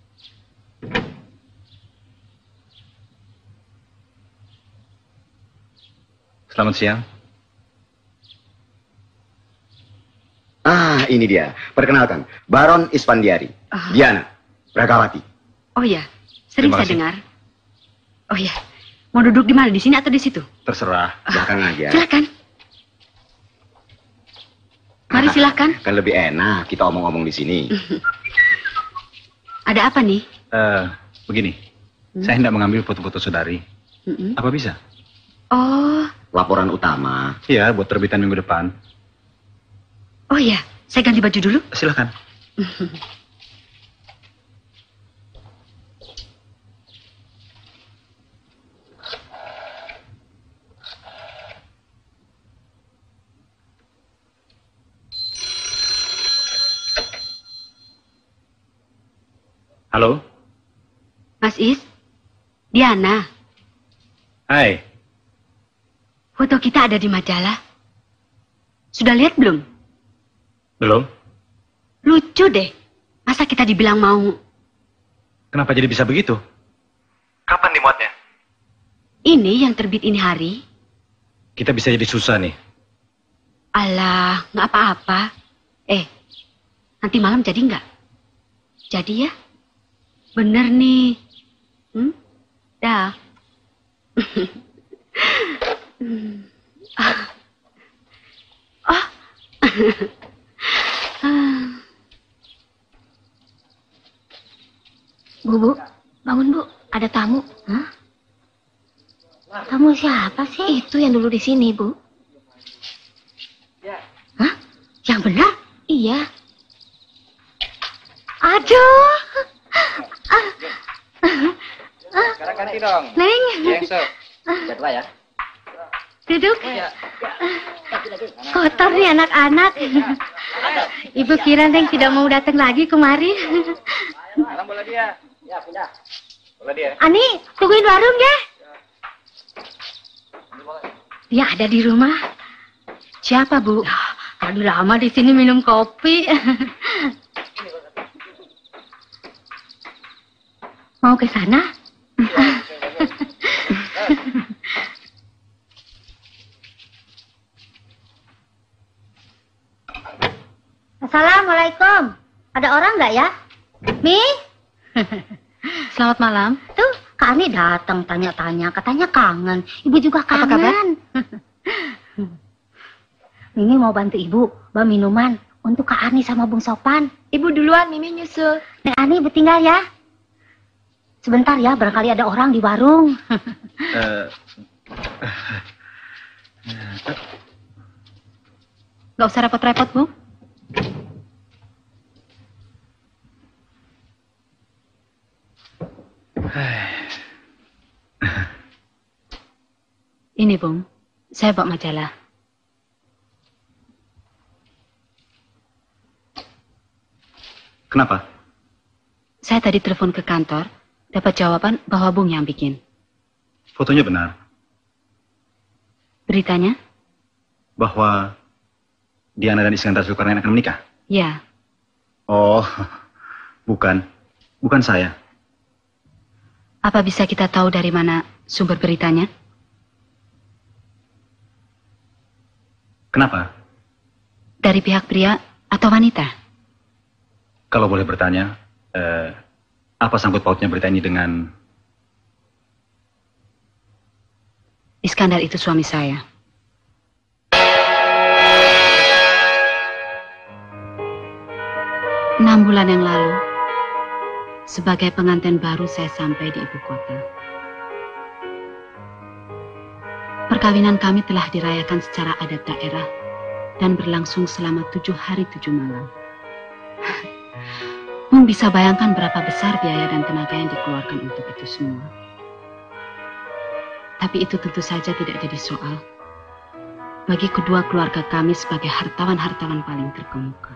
Selamat siang. Ah, ini dia. Perkenalkan, Baron Isfandiari. Ah. Diana, Bragawati. Oh ya, sering Terima saya kasih. dengar. Oh ya, mau duduk di mana? Di sini atau di situ? Terserah. Belakang aja. Silakan. Mari silakan. Kan lebih enak kita omong-omong di sini. Ada apa nih? Eh, begini. Hmm? Saya hendak mengambil foto-foto saudari. Mm-mm. Apa bisa? Oh, Laporan utama. Iya, buat terbitan minggu depan. oh ya, saya ganti baju dulu. Silakan. Halo? Mas Is, Diana, Hai. foto kita ada di majalah. Sudah lihat belum? Belum? Lucu deh. Masa kita dibilang mau? Kenapa jadi bisa begitu? Kapan dimuatnya? Ini yang terbit ini hari. Kita bisa jadi susah nih. Alah, nggak apa-apa. Eh, nanti malam jadi nggak? Jadi ya? Bener nih. Hmm? Dah. Hmm. Ah. Ah. Bu, Bu, bangun Bu, ada tamu. Hah? Tamu siapa sih? Itu yang dulu di sini, Bu. Hah? Yang benar? Iya. Aduh. Sekarang ganti dong. Neng. Yang so. Jadwal ya. Duduk. Kotor nih anak-anak. Ibu kira Neng tidak mau datang lagi kemari. Sekarang bola dia. Ya, pindah. Bola dia. Ani, tungguin warung ya. Dia ada di rumah. Siapa, Bu? Aduh, lama di sini minum kopi. Mau ke sana? Assalamualaikum. Ada orang nggak ya? Mi? Selamat malam. Tuh, Kak Ani datang tanya-tanya, katanya kangen. Ibu juga kangen. Apa kabar? Mimi mau bantu ibu bawa minuman untuk Kak Ani sama Bung Sopan. Ibu duluan, Mimi nyusul. Nek Ani ibu tinggal ya. Sebentar ya, barangkali ada orang di warung. Eh, Nggak usah repot-repot, Bu. Ini, Bung. Saya bawa majalah. Kenapa? Saya tadi telepon ke kantor, dapat jawaban bahwa Bung yang bikin. Fotonya benar. Beritanya? Bahwa Diana dan Iskandar Zulkarnain akan menikah? Ya. Oh, bukan. Bukan saya. Apa bisa kita tahu dari mana sumber beritanya? Kenapa? Dari pihak pria atau wanita? Kalau boleh bertanya, eh, apa sangkut pautnya berita ini dengan... Iskandar itu suami saya. Enam bulan yang lalu, sebagai pengantin baru saya sampai di ibu kota. Perkawinan kami telah dirayakan secara adat daerah dan berlangsung selama tujuh hari tujuh malam. Bung bisa bayangkan berapa besar biaya dan tenaga yang dikeluarkan untuk itu semua. Tapi itu tentu saja tidak jadi soal bagi kedua keluarga kami sebagai hartawan-hartawan paling terkemuka.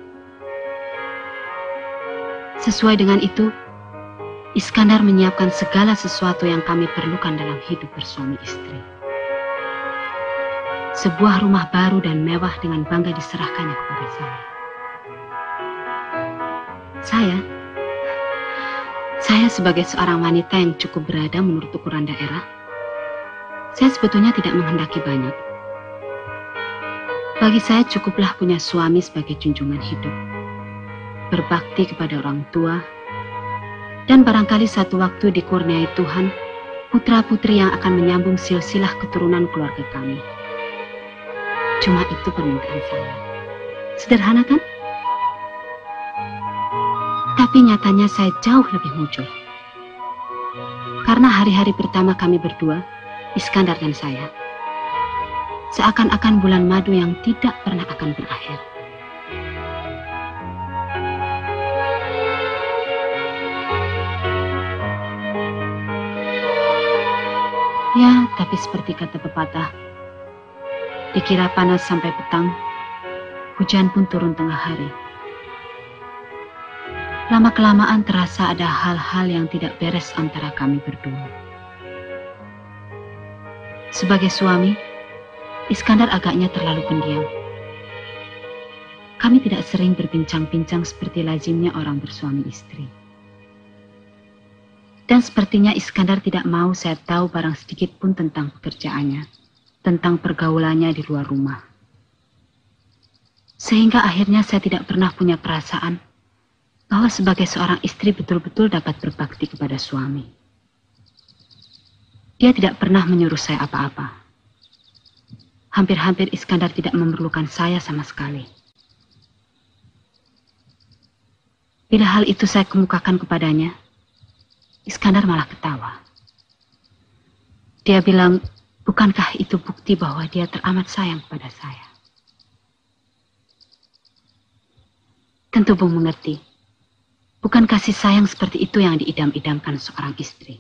Sesuai dengan itu, Iskandar menyiapkan segala sesuatu yang kami perlukan dalam hidup bersuami istri. sebuah rumah baru dan mewah dengan bangga diserahkannya kepada saya. Saya, saya sebagai seorang wanita yang cukup berada menurut ukuran daerah, saya sebetulnya tidak menghendaki banyak. Bagi saya cukuplah punya suami sebagai junjungan hidup, berbakti kepada orang tua, dan barangkali satu waktu dikurniai Tuhan, putra-putri yang akan menyambung silsilah keturunan keluarga kami. Cuma itu permintaan saya. Sederhana kan? Tapi nyatanya saya jauh lebih mujur. Karena hari-hari pertama kami berdua, Iskandar dan saya, seakan-akan bulan madu yang tidak pernah akan berakhir. Ya, tapi seperti kata pepatah, dikira panas sampai petang, hujan pun turun tengah hari. Lama-kelamaan terasa ada hal-hal yang tidak beres antara kami berdua. Sebagai suami, Iskandar agaknya terlalu pendiam. Kami tidak sering berbincang-bincang seperti lazimnya orang bersuami istri. Dan sepertinya Iskandar tidak mau saya tahu barang sedikit pun tentang pekerjaannya, tentang pergaulannya di luar rumah. Sehingga akhirnya saya tidak pernah punya perasaan bahwa sebagai seorang istri betul-betul dapat berbakti kepada suami. Dia tidak pernah menyuruh saya apa-apa. Hampir-hampir Iskandar tidak memerlukan saya sama sekali. Bila hal itu saya kemukakan kepadanya, Iskandar malah ketawa. Dia bilang, bukankah itu bukti bahwa dia teramat sayang kepada saya? Tentu Bung mengerti. Bukan kasih sayang seperti itu yang diidam-idamkan seorang istri.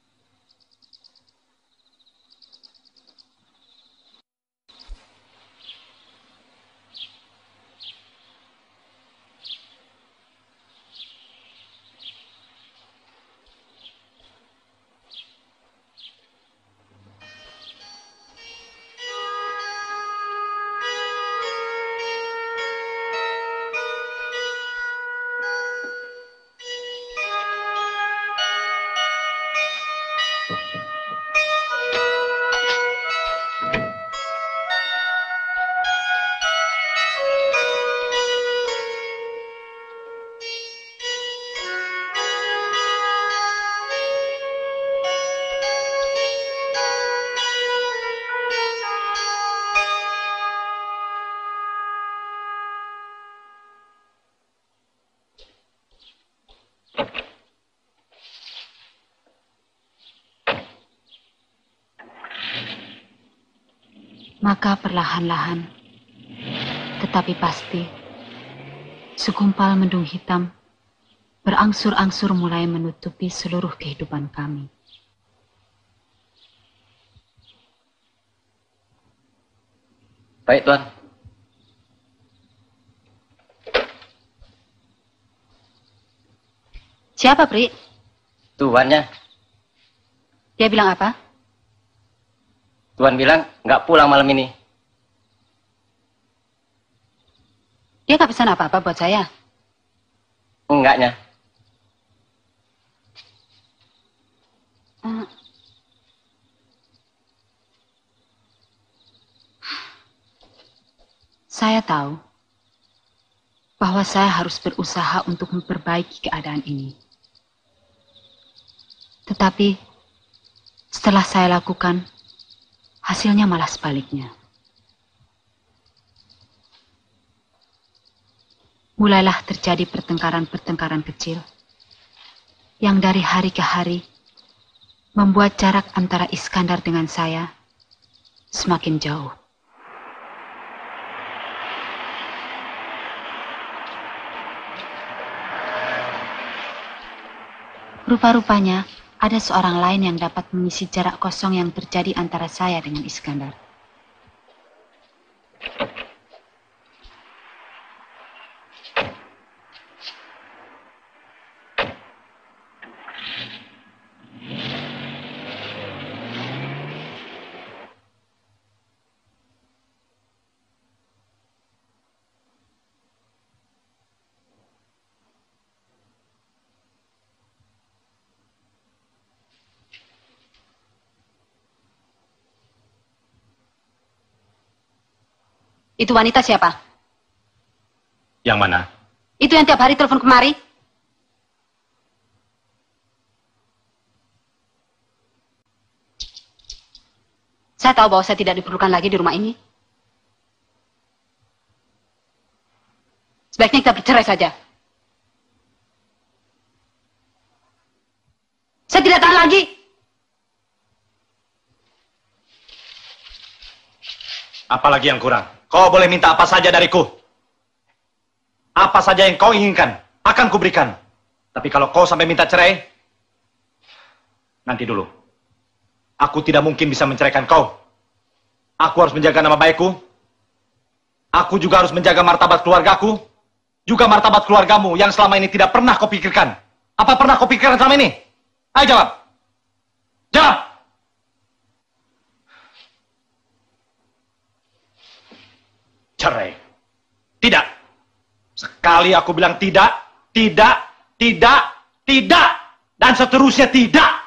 Maka perlahan-lahan, tetapi pasti, segumpal mendung hitam berangsur-angsur mulai menutupi seluruh kehidupan kami. Baik, Tuan. Siapa, Pri? Tuannya. Dia bilang apa? Tuan bilang nggak pulang malam ini. Dia nggak pesan apa-apa buat saya? Enggaknya. Uh, saya tahu bahwa saya harus berusaha untuk memperbaiki keadaan ini. Tetapi setelah saya lakukan, hasilnya malah sebaliknya. Mulailah terjadi pertengkaran-pertengkaran kecil yang dari hari ke hari membuat jarak antara Iskandar dengan saya semakin jauh. Rupa-rupanya ada seorang lain yang dapat mengisi jarak kosong yang terjadi antara saya dengan Iskandar. Itu wanita siapa? Yang mana? Itu yang tiap hari telepon kemari? Saya tahu bahwa saya tidak diperlukan lagi di rumah ini. Sebaiknya kita bercerai saja. Saya tidak tahan lagi. Apalagi yang kurang? Kau boleh minta apa saja dariku. Apa saja yang kau inginkan, akan kuberikan. Tapi kalau kau sampai minta cerai, nanti dulu. Aku tidak mungkin bisa menceraikan kau. Aku harus menjaga nama baikku. Aku juga harus menjaga martabat keluargaku. Juga martabat keluargamu yang selama ini tidak pernah kau pikirkan. Apa pernah kau pikirkan selama ini? Ayo jawab. Jawab. Cerai. Tidak. Sekali aku bilang tidak, tidak, tidak, tidak, dan seterusnya tidak.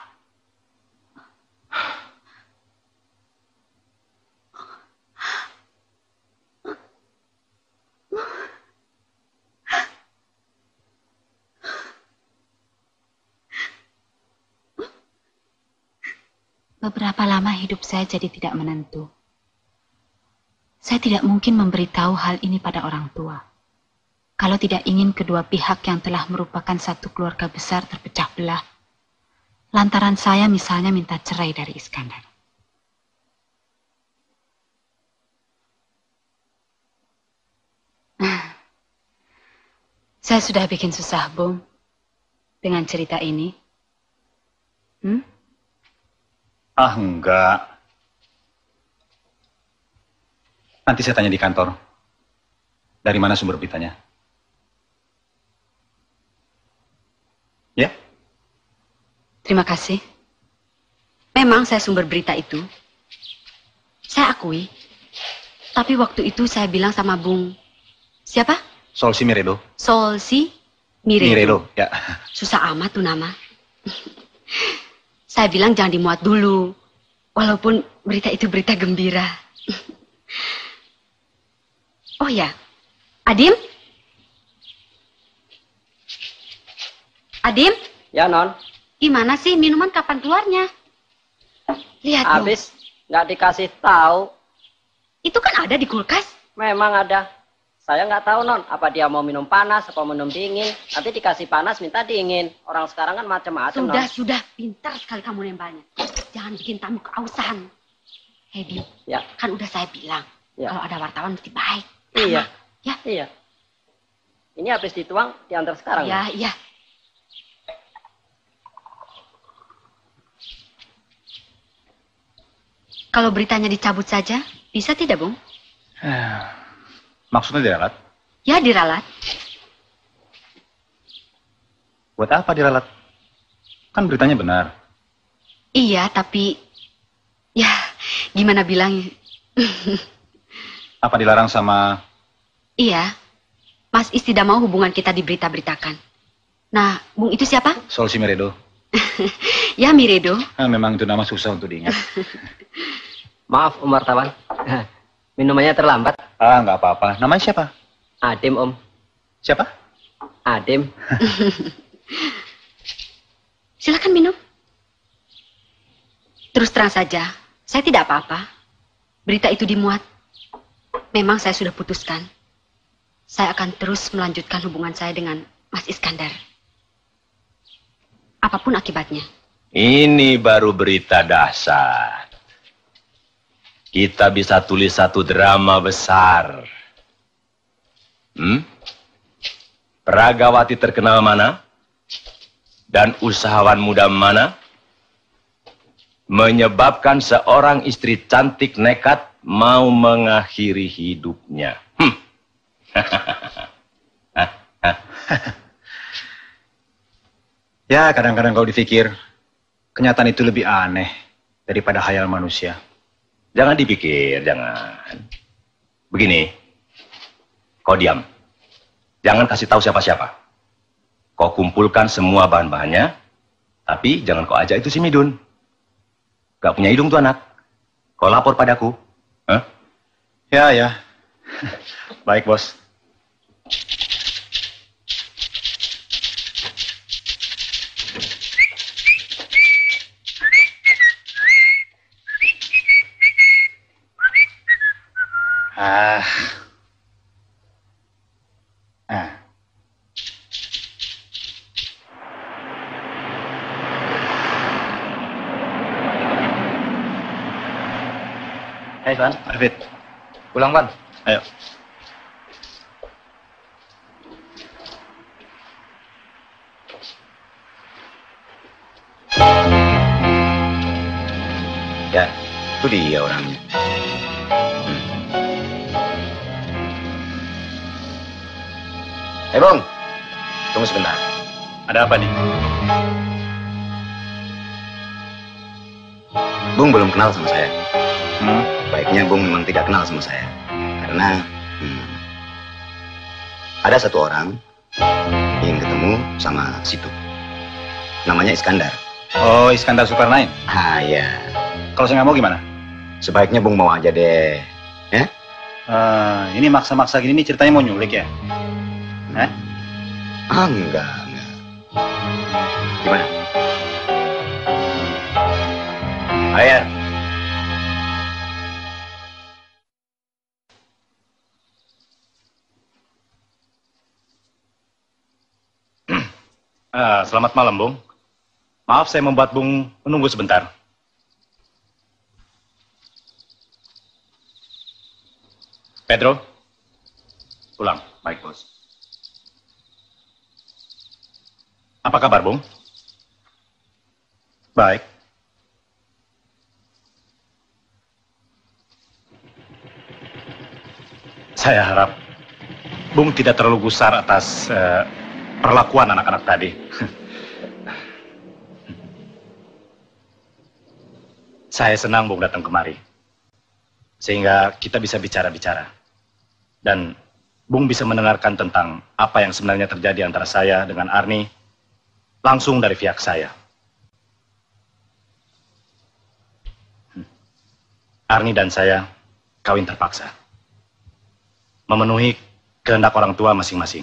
Beberapa lama hidup saya jadi tidak menentu. Saya tidak mungkin memberitahu hal ini pada orang tua. Kalau tidak ingin kedua pihak yang telah merupakan satu keluarga besar terpecah belah. Lantaran saya misalnya minta cerai dari Iskandar. Saya sudah bikin susah, Bung, dengan cerita ini. Hmm? Ah, enggak. Nanti saya tanya di kantor. Dari mana sumber beritanya? Ya? Terima kasih. Memang saya sumber berita itu. Saya akui. Tapi waktu itu saya bilang sama Bung... Siapa? Solsi Miredo. Solsi Miredo. Miredo, ya. Susah amat tuh nama. Saya bilang jangan dimuat dulu. Walaupun berita itu berita gembira. Oh ya, Adim? Adim? Ya, Non. Gimana sih minuman kapan keluarnya? Lihat dong. Habis, nggak dikasih tahu. Itu kan ada di kulkas. Memang ada. Saya nggak tahu, Non. Apa dia mau minum panas, apa minum dingin. Nanti dikasih panas, minta dingin. Orang sekarang kan macam-macam, Non. Sudah, sudah. Pintar sekali kamu nembaknya. Jangan bikin tamu keausan. Hei, Dim. Ya. Kan udah saya bilang. Ya. Kalau ada wartawan mesti baik. Iya. Ya. Iya. Ini habis dituang, diantar sekarang. Iya, iya. Kalau beritanya dicabut saja, bisa tidak, Bung? Maksudnya diralat? Ya, diralat. Buat apa diralat? Kan beritanya benar. Iya, tapi... Ya, gimana bilang... Apa dilarang sama... Iya. Mas Is tidak mau hubungan kita diberita-beritakan. Nah, Bung itu siapa? Solsi Miredo. Ya, Miredo. Nah, memang itu nama susah untuk diingat. Maaf, Om wartawan. Minumannya terlambat. Ah, nggak apa-apa. Namanya siapa? Adim, Om. Siapa? Adim. Silakan minum. Terus terang saja, saya tidak apa-apa. Berita itu dimuat. Memang saya sudah putuskan. Saya akan terus melanjutkan hubungan saya dengan Mas Iskandar. Apapun akibatnya. Ini baru berita dahsyat. Kita bisa tulis satu drama besar. Hmm? Peragawati terkenal mana? Dan usahawan muda mana? Menyebabkan seorang istri cantik nekat mau mengakhiri hidupnya. Hmm. Ya, kadang-kadang kau dipikir, kenyataan itu lebih aneh daripada khayal manusia. Jangan dipikir, jangan. Begini, kau diam. Jangan kasih tahu siapa-siapa. Kau kumpulkan semua bahan-bahannya, tapi jangan kau ajak itu si Midun. Gak punya hidung tuh anak. Kau lapor padaku. Huh? Ya, ya. Baik, Bos. Ah. Ah. Hai, Van. Arvid. Pulang, Van. Ayo. Ya, itu dia orangnya. Hmm. Eh, Bung. Tunggu sebentar. Ada apa nih? Bung belum kenal sama saya. Hmm? Baiknya Bung memang tidak kenal sama saya. Karena hmm, ada satu orang ingin ketemu sama situ. Namanya Iskandar. Oh, Iskandar Zulkarnain. Ah, ya. Kalau saya nggak mau gimana? Sebaiknya Bung mau aja deh. Ya? Uh, ini maksa-maksa gini nih ceritanya mau nyulik ya? Hah? Ah, enggak, enggak. Gimana? Ayo. Uh, selamat malam, Bung. Maaf saya membuat Bung menunggu sebentar. Pedro, pulang. Baik, Bos. Apa kabar, Bung? Baik. Saya harap Bung tidak terlalu gusar atas uh, perlakuan anak-anak tadi. Saya senang Bung datang kemari. Sehingga kita bisa bicara-bicara. Dan Bung bisa mendengarkan tentang apa yang sebenarnya terjadi antara saya dengan Arni langsung dari pihak saya. Arni dan saya kawin terpaksa. Memenuhi kehendak orang tua masing-masing.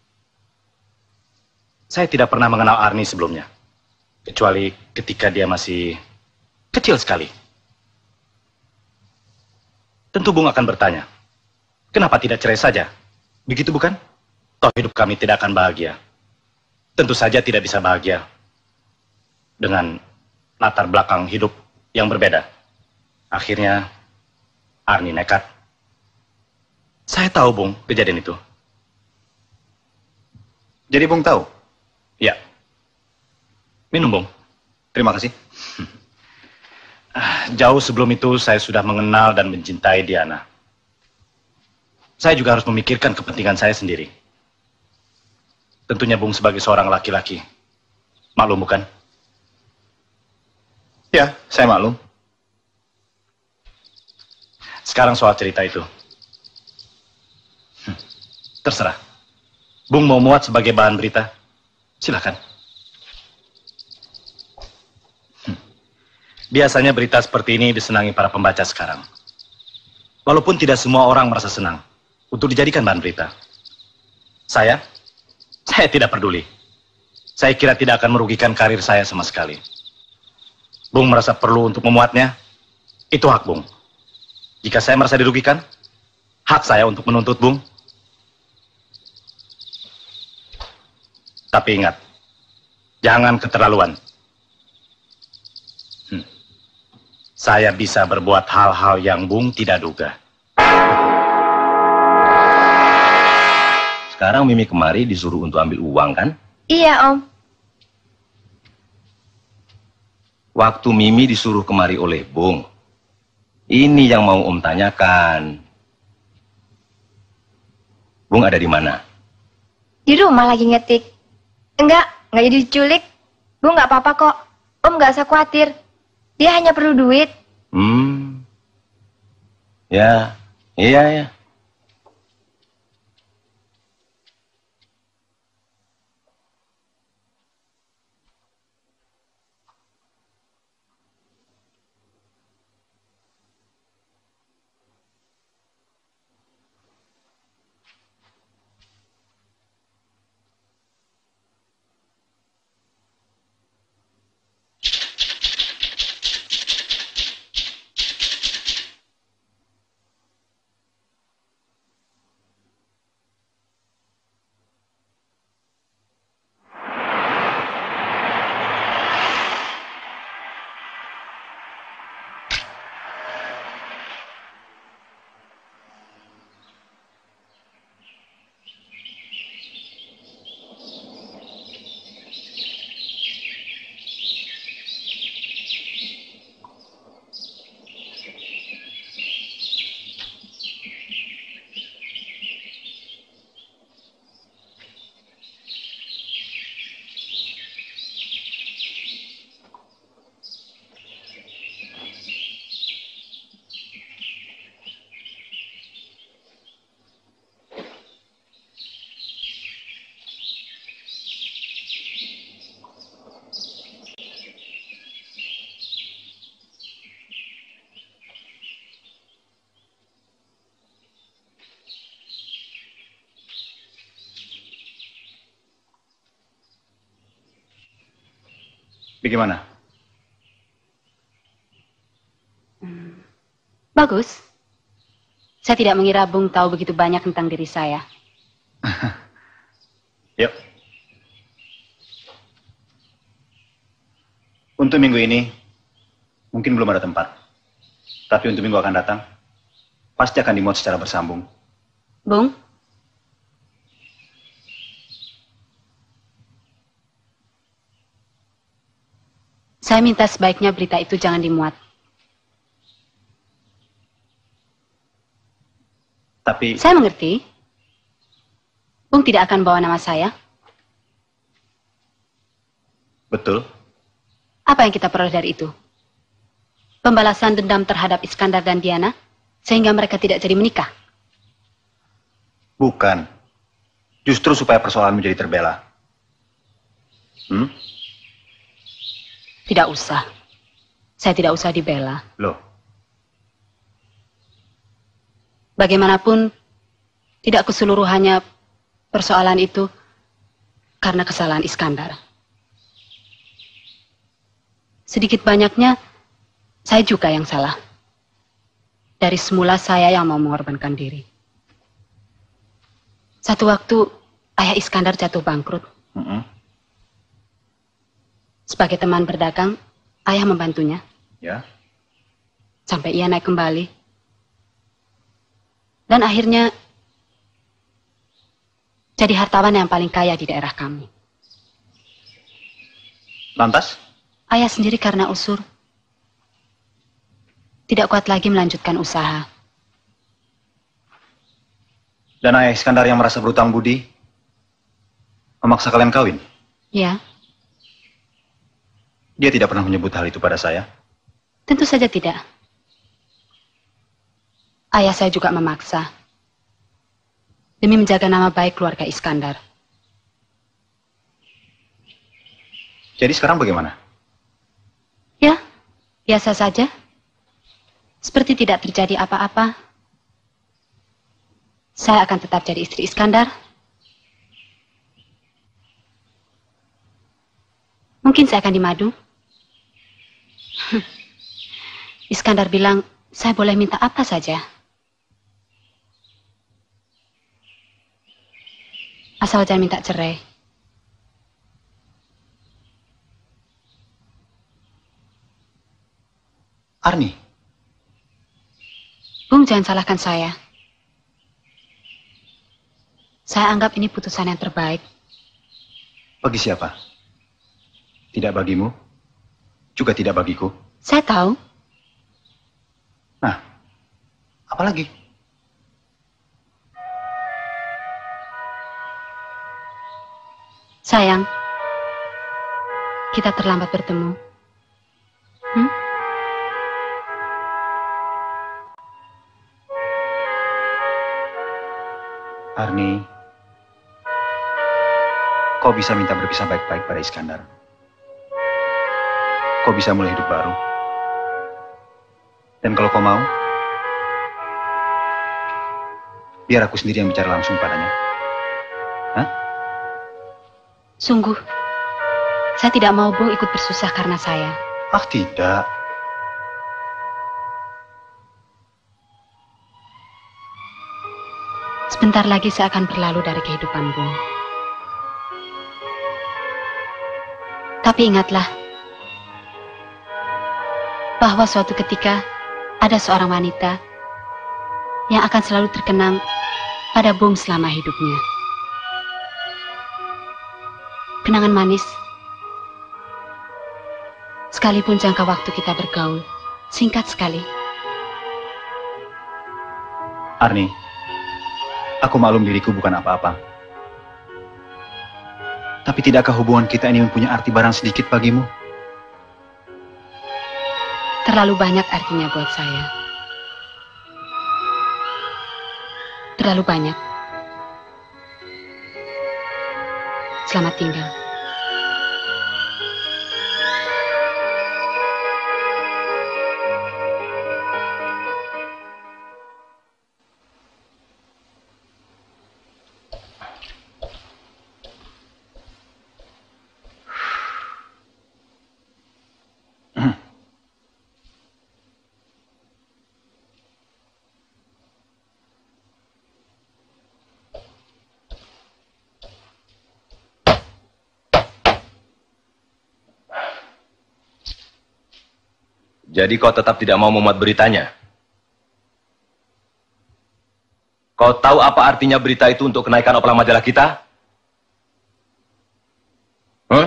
Saya tidak pernah mengenal Arni sebelumnya. Kecuali ketika dia masih kecil sekali. Tentu Bung akan bertanya, kenapa tidak cerai saja? Begitu bukan? Toh hidup kami tidak akan bahagia. Tentu saja tidak bisa bahagia dengan latar belakang hidup yang berbeda. Akhirnya Arni nekat. Saya tahu, Bung, kejadian itu. Jadi Bung tahu? Ya. Minum, Bung. Terima kasih. Jauh sebelum itu saya sudah mengenal dan mencintai Diana. Saya juga harus memikirkan kepentingan saya sendiri. Tentunya Bung sebagai seorang laki-laki. Maklum bukan? Ya, saya maklum. Sekarang soal cerita itu. Hmm, terserah. Bung mau muat sebagai bahan berita? Silakan. Hmm. Biasanya berita seperti ini disenangi para pembaca sekarang. Walaupun tidak semua orang merasa senang untuk dijadikan bahan berita. Saya, saya tidak peduli. Saya kira tidak akan merugikan karir saya sama sekali. Bung merasa perlu untuk memuatnya, itu hak Bung. Jika saya merasa dirugikan, hak saya untuk menuntut Bung. Tapi ingat, jangan keterlaluan. Hmm. Saya bisa berbuat hal-hal yang Bung tidak duga. Sekarang Mimi kemari disuruh untuk ambil uang, kan? Iya, Om. Waktu Mimi disuruh kemari oleh Bung, ini yang mau Om tanyakan. Bung ada di mana? Di rumah lagi ngetik. Enggak, enggak jadi diculik. Bung nggak apa-apa kok. Om nggak usah khawatir. Dia hanya perlu duit. Hmm. Ya, iya ya. Bagaimana? Hmm. Bagus. Saya tidak mengira Bung tahu begitu banyak tentang diri saya. Yuk. Untuk minggu ini, mungkin belum ada tempat. Tapi untuk minggu akan datang, pasti akan dimuat secara bersambung. Bung? Saya minta sebaiknya berita itu jangan dimuat. Tapi... Saya mengerti. Bung tidak akan bawa nama saya. Betul. Apa yang kita peroleh dari itu? Pembalasan dendam terhadap Iskandar dan Diana, sehingga mereka tidak jadi menikah. Bukan. Justru supaya persoalan menjadi terbela. Hmm? Tidak usah. Saya tidak usah dibela. Loh? Bagaimanapun, tidak keseluruhannya persoalan itu karena kesalahan Iskandar. Sedikit banyaknya, saya juga yang salah. Dari semula saya yang mau mengorbankan diri. Satu waktu, ayah Iskandar jatuh bangkrut. Mm-hmm. Sebagai teman berdagang, ayah membantunya. Ya. Sampai ia naik kembali. Dan akhirnya, jadi hartawan yang paling kaya di daerah kami. Lantas? Ayah sendiri karena usur. Tidak kuat lagi melanjutkan usaha. Dan ayah Iskandar yang merasa berutang budi, memaksa kalian kawin? Ya. Dia tidak pernah menyebut hal itu pada saya? Tentu saja tidak. Ayah saya juga memaksa. Demi menjaga nama baik keluarga Iskandar. Jadi sekarang bagaimana? Ya, biasa saja. Seperti tidak terjadi apa-apa. Saya akan tetap jadi istri Iskandar. Mungkin saya akan dimadu. Iskandar bilang, saya boleh minta apa saja. Asal jangan minta cerai. Arni? Bung, jangan salahkan saya. Saya anggap ini putusan yang terbaik. Bagi siapa? Tidak bagimu, juga tidak bagiku. Saya tahu. Nah, apalagi? Sayang, kita terlambat bertemu. Hmm? Arni, kau bisa minta berpisah baik-baik pada Iskandar. Kau bisa mulai hidup baru. Dan kalau kau mau, biar aku sendiri yang bicara langsung padanya. Hah? Sungguh, saya tidak mau Bung ikut bersusah karena saya. Ah, tidak. Sebentar lagi saya akan berlalu dari kehidupan Bung. Tapi ingatlah, bahwa suatu ketika ada seorang wanita yang akan selalu terkenang pada Bung selama hidupnya. Kenangan manis, sekalipun jangka waktu kita bergaul singkat sekali. Arni, aku maklum diriku bukan apa-apa. Tapi tidakkah hubungan kita ini mempunyai arti barang sedikit bagimu? Terlalu banyak artinya buat saya. Terlalu banyak. Selamat tinggal. Jadi kau tetap tidak mau memuat beritanya? Kau tahu apa artinya berita itu untuk kenaikan oplang majalah kita? Huh?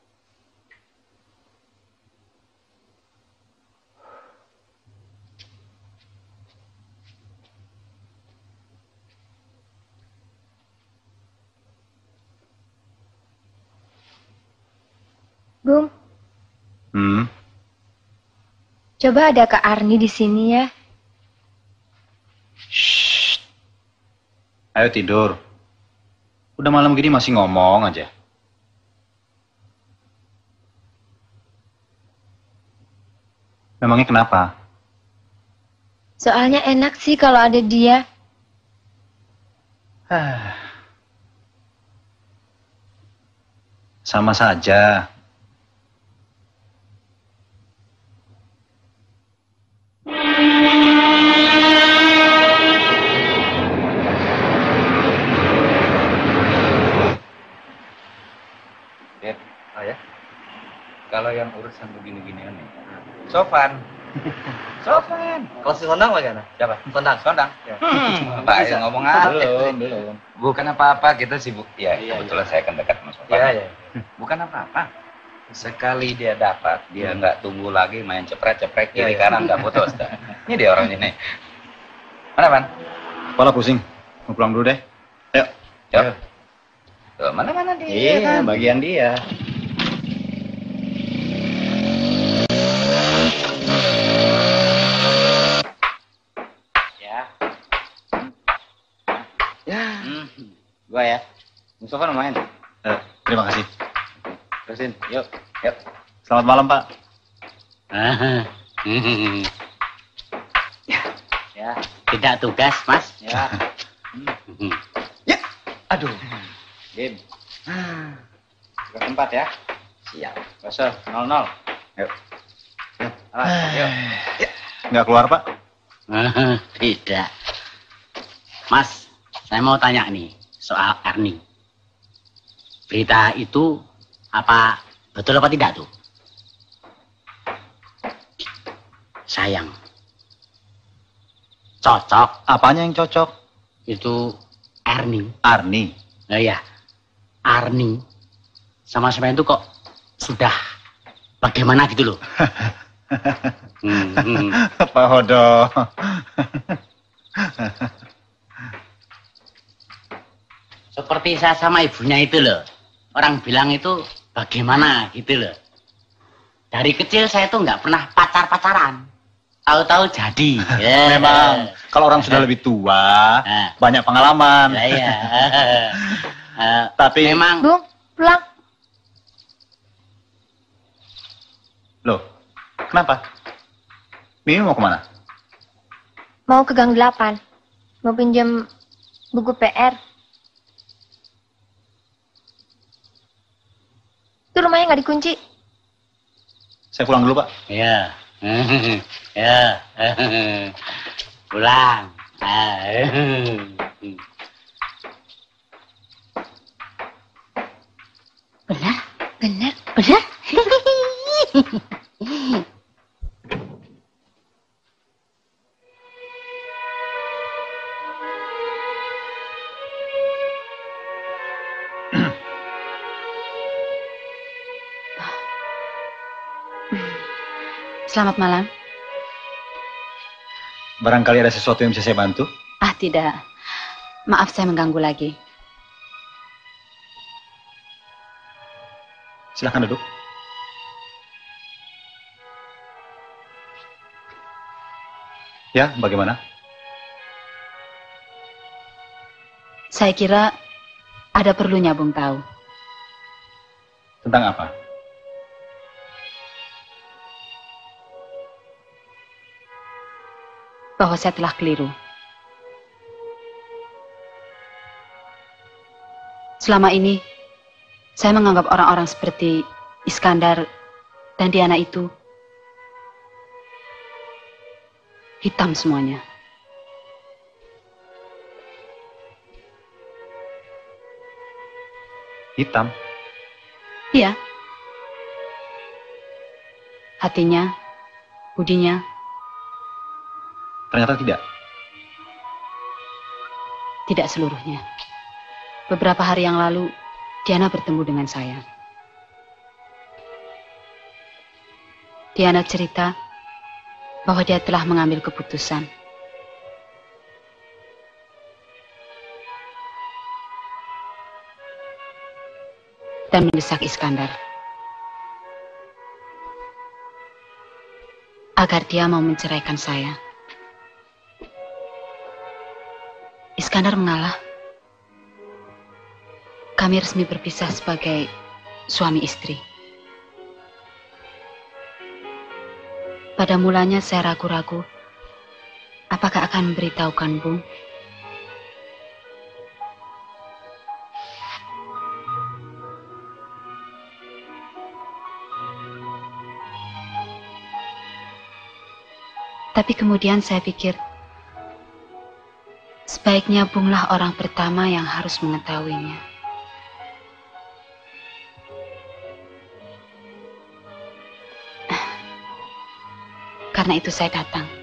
Bung, Hmm. coba ada Kak Arni di sini ya. Ayo tidur. Udah malam gini masih ngomong aja. Memangnya kenapa? Soalnya enak sih kalau ada dia. Sama saja. Oh ya. Kalau yang urusan begini-ginian nih. Sofan. Sofan. Kalau si Sondang bagaimana? Siapa? Sondang. Sondang. Ya. Hmm, Pak, Bisa. ngomong apa? Belum, belum. Bukan apa-apa, kita sibuk. Ya, Iya, kebetulan saya kan dekat sama Sofan. Iya, iya. Bukan apa-apa. Sekali dia dapat, dia nggak tunggu lagi main cepret-cepret kiri Iya, iya. kanan nggak putus. dah. Ini dia orangnya nih. Mana, Pan? Kepala pusing. Mau pulang dulu deh. Yuk. Yuk. Tuh, mana-mana dia Iya, kan? bagian dia. Ya. Ya. Gua ya. Mustafa main. Eh, terima kasih. Terusin. Yuk. Yuk. Selamat malam, Pak. Ya. Tidak tugas, Mas. Ya. Ya. Aduh. Dim. Ke tempat ya. Siap. Kosong. Nol nol. Yuk. Yuk. Alas, yuk. Ya. Nggak keluar, Pak? Tidak. Mas, saya mau tanya nih soal Ernie. Berita itu apa betul apa tidak tuh? Sayang. Cocok. Apanya yang cocok? Itu Ernie. Arni. Nah ya, Arni sama sama itu kok sudah bagaimana gitu loh. hmm, hmm. Pak Hodo. Seperti saya sama ibunya itu loh. Orang bilang itu bagaimana gitu loh. Dari kecil saya tuh nggak pernah pacar-pacaran. Tahu-tahu jadi. Yeah. Memang kalau orang sudah lebih tua, Nah. banyak pengalaman. Ya, iya. Uh, Tapi memang Bung, pulang. Loh, kenapa? Mimi mau kemana? Mau ke Gang delapan. Mau pinjam buku P R. Itu rumahnya nggak dikunci. Saya pulang dulu, Pak. ya. Ya. Pulang. Benar? Benar? Benar? Selamat malam. Barangkali ada sesuatu yang bisa saya bantu? Ah, tidak. Maaf saya mengganggu lagi. Silahkan duduk. Ya, bagaimana? Saya kira ada perlunya Bung tahu. Tentang apa? Bahwa saya telah keliru. Selama ini, saya menganggap orang-orang seperti Iskandar dan Diana itu hitam semuanya. Hitam? Iya. Hatinya Budinya? Ternyata tidak. Tidak seluruhnya. Beberapa hari yang lalu, Diana bertemu dengan saya. Diana cerita bahwa dia telah mengambil keputusan. Dan mendesak Iskandar agar dia mau menceraikan saya. Iskandar mengalah. Kami resmi berpisah sebagai suami istri. Pada mulanya saya ragu-ragu apakah akan memberitahukan Bung. Tapi kemudian saya pikir, sebaiknya Bunglah orang pertama yang harus mengetahuinya. Karena itu saya datang.